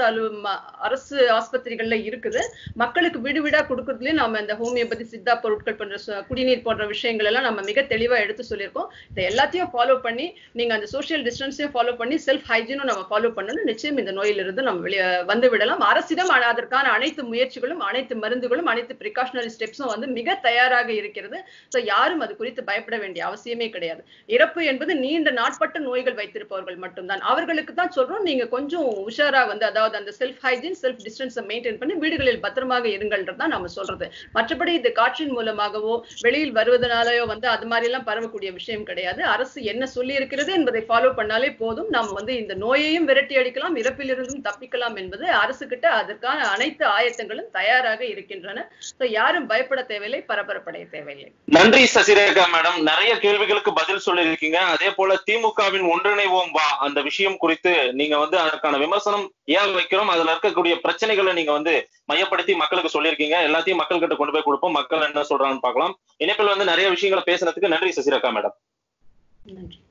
அரசு ஆஸ்பத்திரிகள்ல இருக்குது. மக்களுக்கு வீடு வீடா கொடுக்கறதுலயும் நம்ம இந்த ஹோமியோபதி, சித்தா பொருட்கள் போன்ற குடிநீர் போன்ற விஷயங்கள் எல்லாம் நம்ம மிக தெளிவா எடுத்து சொல்லியிருக்கோம். இதை எல்லாத்தையும் ஃபாலோ பண்ணி நீங்க அந்த சோசியல் டிஸ்டன்ஸையும் ஃபாலோ பண்ணி செல்ஃப் ஹைஜீனும் நம்ம ஃபாலோ பண்ணணும். நிச்சயம் இந்த நோயிலிருந்து நம்ம வந்து விடலாம். அரசிடம் அதற்கான அனைத்து முயற்சிகளும், அனைத்து மருந்துகளும், அனைத்து பிரிகாஷனரி ஸ்டெப்ஸும் வந்து மிக தயாராக இருக்கிறது. சோ யாரும் அது குறித்து பயப்பட வேண்டிய அவசியமே கிடையாது. இறப்பு என்பது நீண்ட நாட்பட்ட நோய்கள் வைத்திருப்பவர்கள் மட்டும்தான். அவர்களுக்கு தான் சொல்றோம், நீங்க கொஞ்சம் உஷாரா வந்து, அதாவது அந்த செல்ஃப் ஹைஜீன், செல்ஃப் டிஸ்டன்ஸை மெயின்டைன் பண்ணி வீடுகளில் பத்திரமாக இருங்கள்ன்றதான் நம்ம சொல்றது. மற்றபடி இது காற்றின் மூலமாகவோ வெளியில் வருவதனாலயோ வந்து அது மாதிரி எல்லாம் பரவக்கூடிய விஷயம் கிடையாது. அரசு என்ன சொல்லி இருக்கிறது என்பதை ஃபாலோ பண்ணாலே போதும். நாம் வந்து இந்த நோயையும் விரட்டி அடிக்கலாம், இறப்பிலிருந்தும் தப்பிக்கலாம் என்பது அரசு கிட்ட அதற்கான அனைத்து ஆயத்தங்களும் தயாராக இருக்கின்றன. யாரும் பயப்பட தேவையில்லை, பரபரப்படைய தேவையில்லை. நன்றி சசிரேகா மேடம். நிறைய கேள்விகளுக்கு பதில் சொல்லியிருக்கீங்க. அதே போல திமுகவின் ஒன்றிணைவோம் வா அந்த விஷயம் குறித்து நீங்க வந்து அதற்கான விமர்சனம் ஏன் வைக்கிறோம், அதுல இருக்கக்கூடிய பிரச்சனைகளை நீங்க வந்து மையப்படுத்தி மக்களுக்கு சொல்லியிருக்கீங்க. எல்லாத்தையும் மக்கள் கிட்ட கொண்டு போய் கொடுப்போம். மக்கள் என்ன சொல்றாங்கன்னு பார்க்கலாம். இணைப்பில் வந்து நிறைய விஷயங்களை பேசுறதுக்கு நன்றி சசிரேகா மேடம். நன்றி.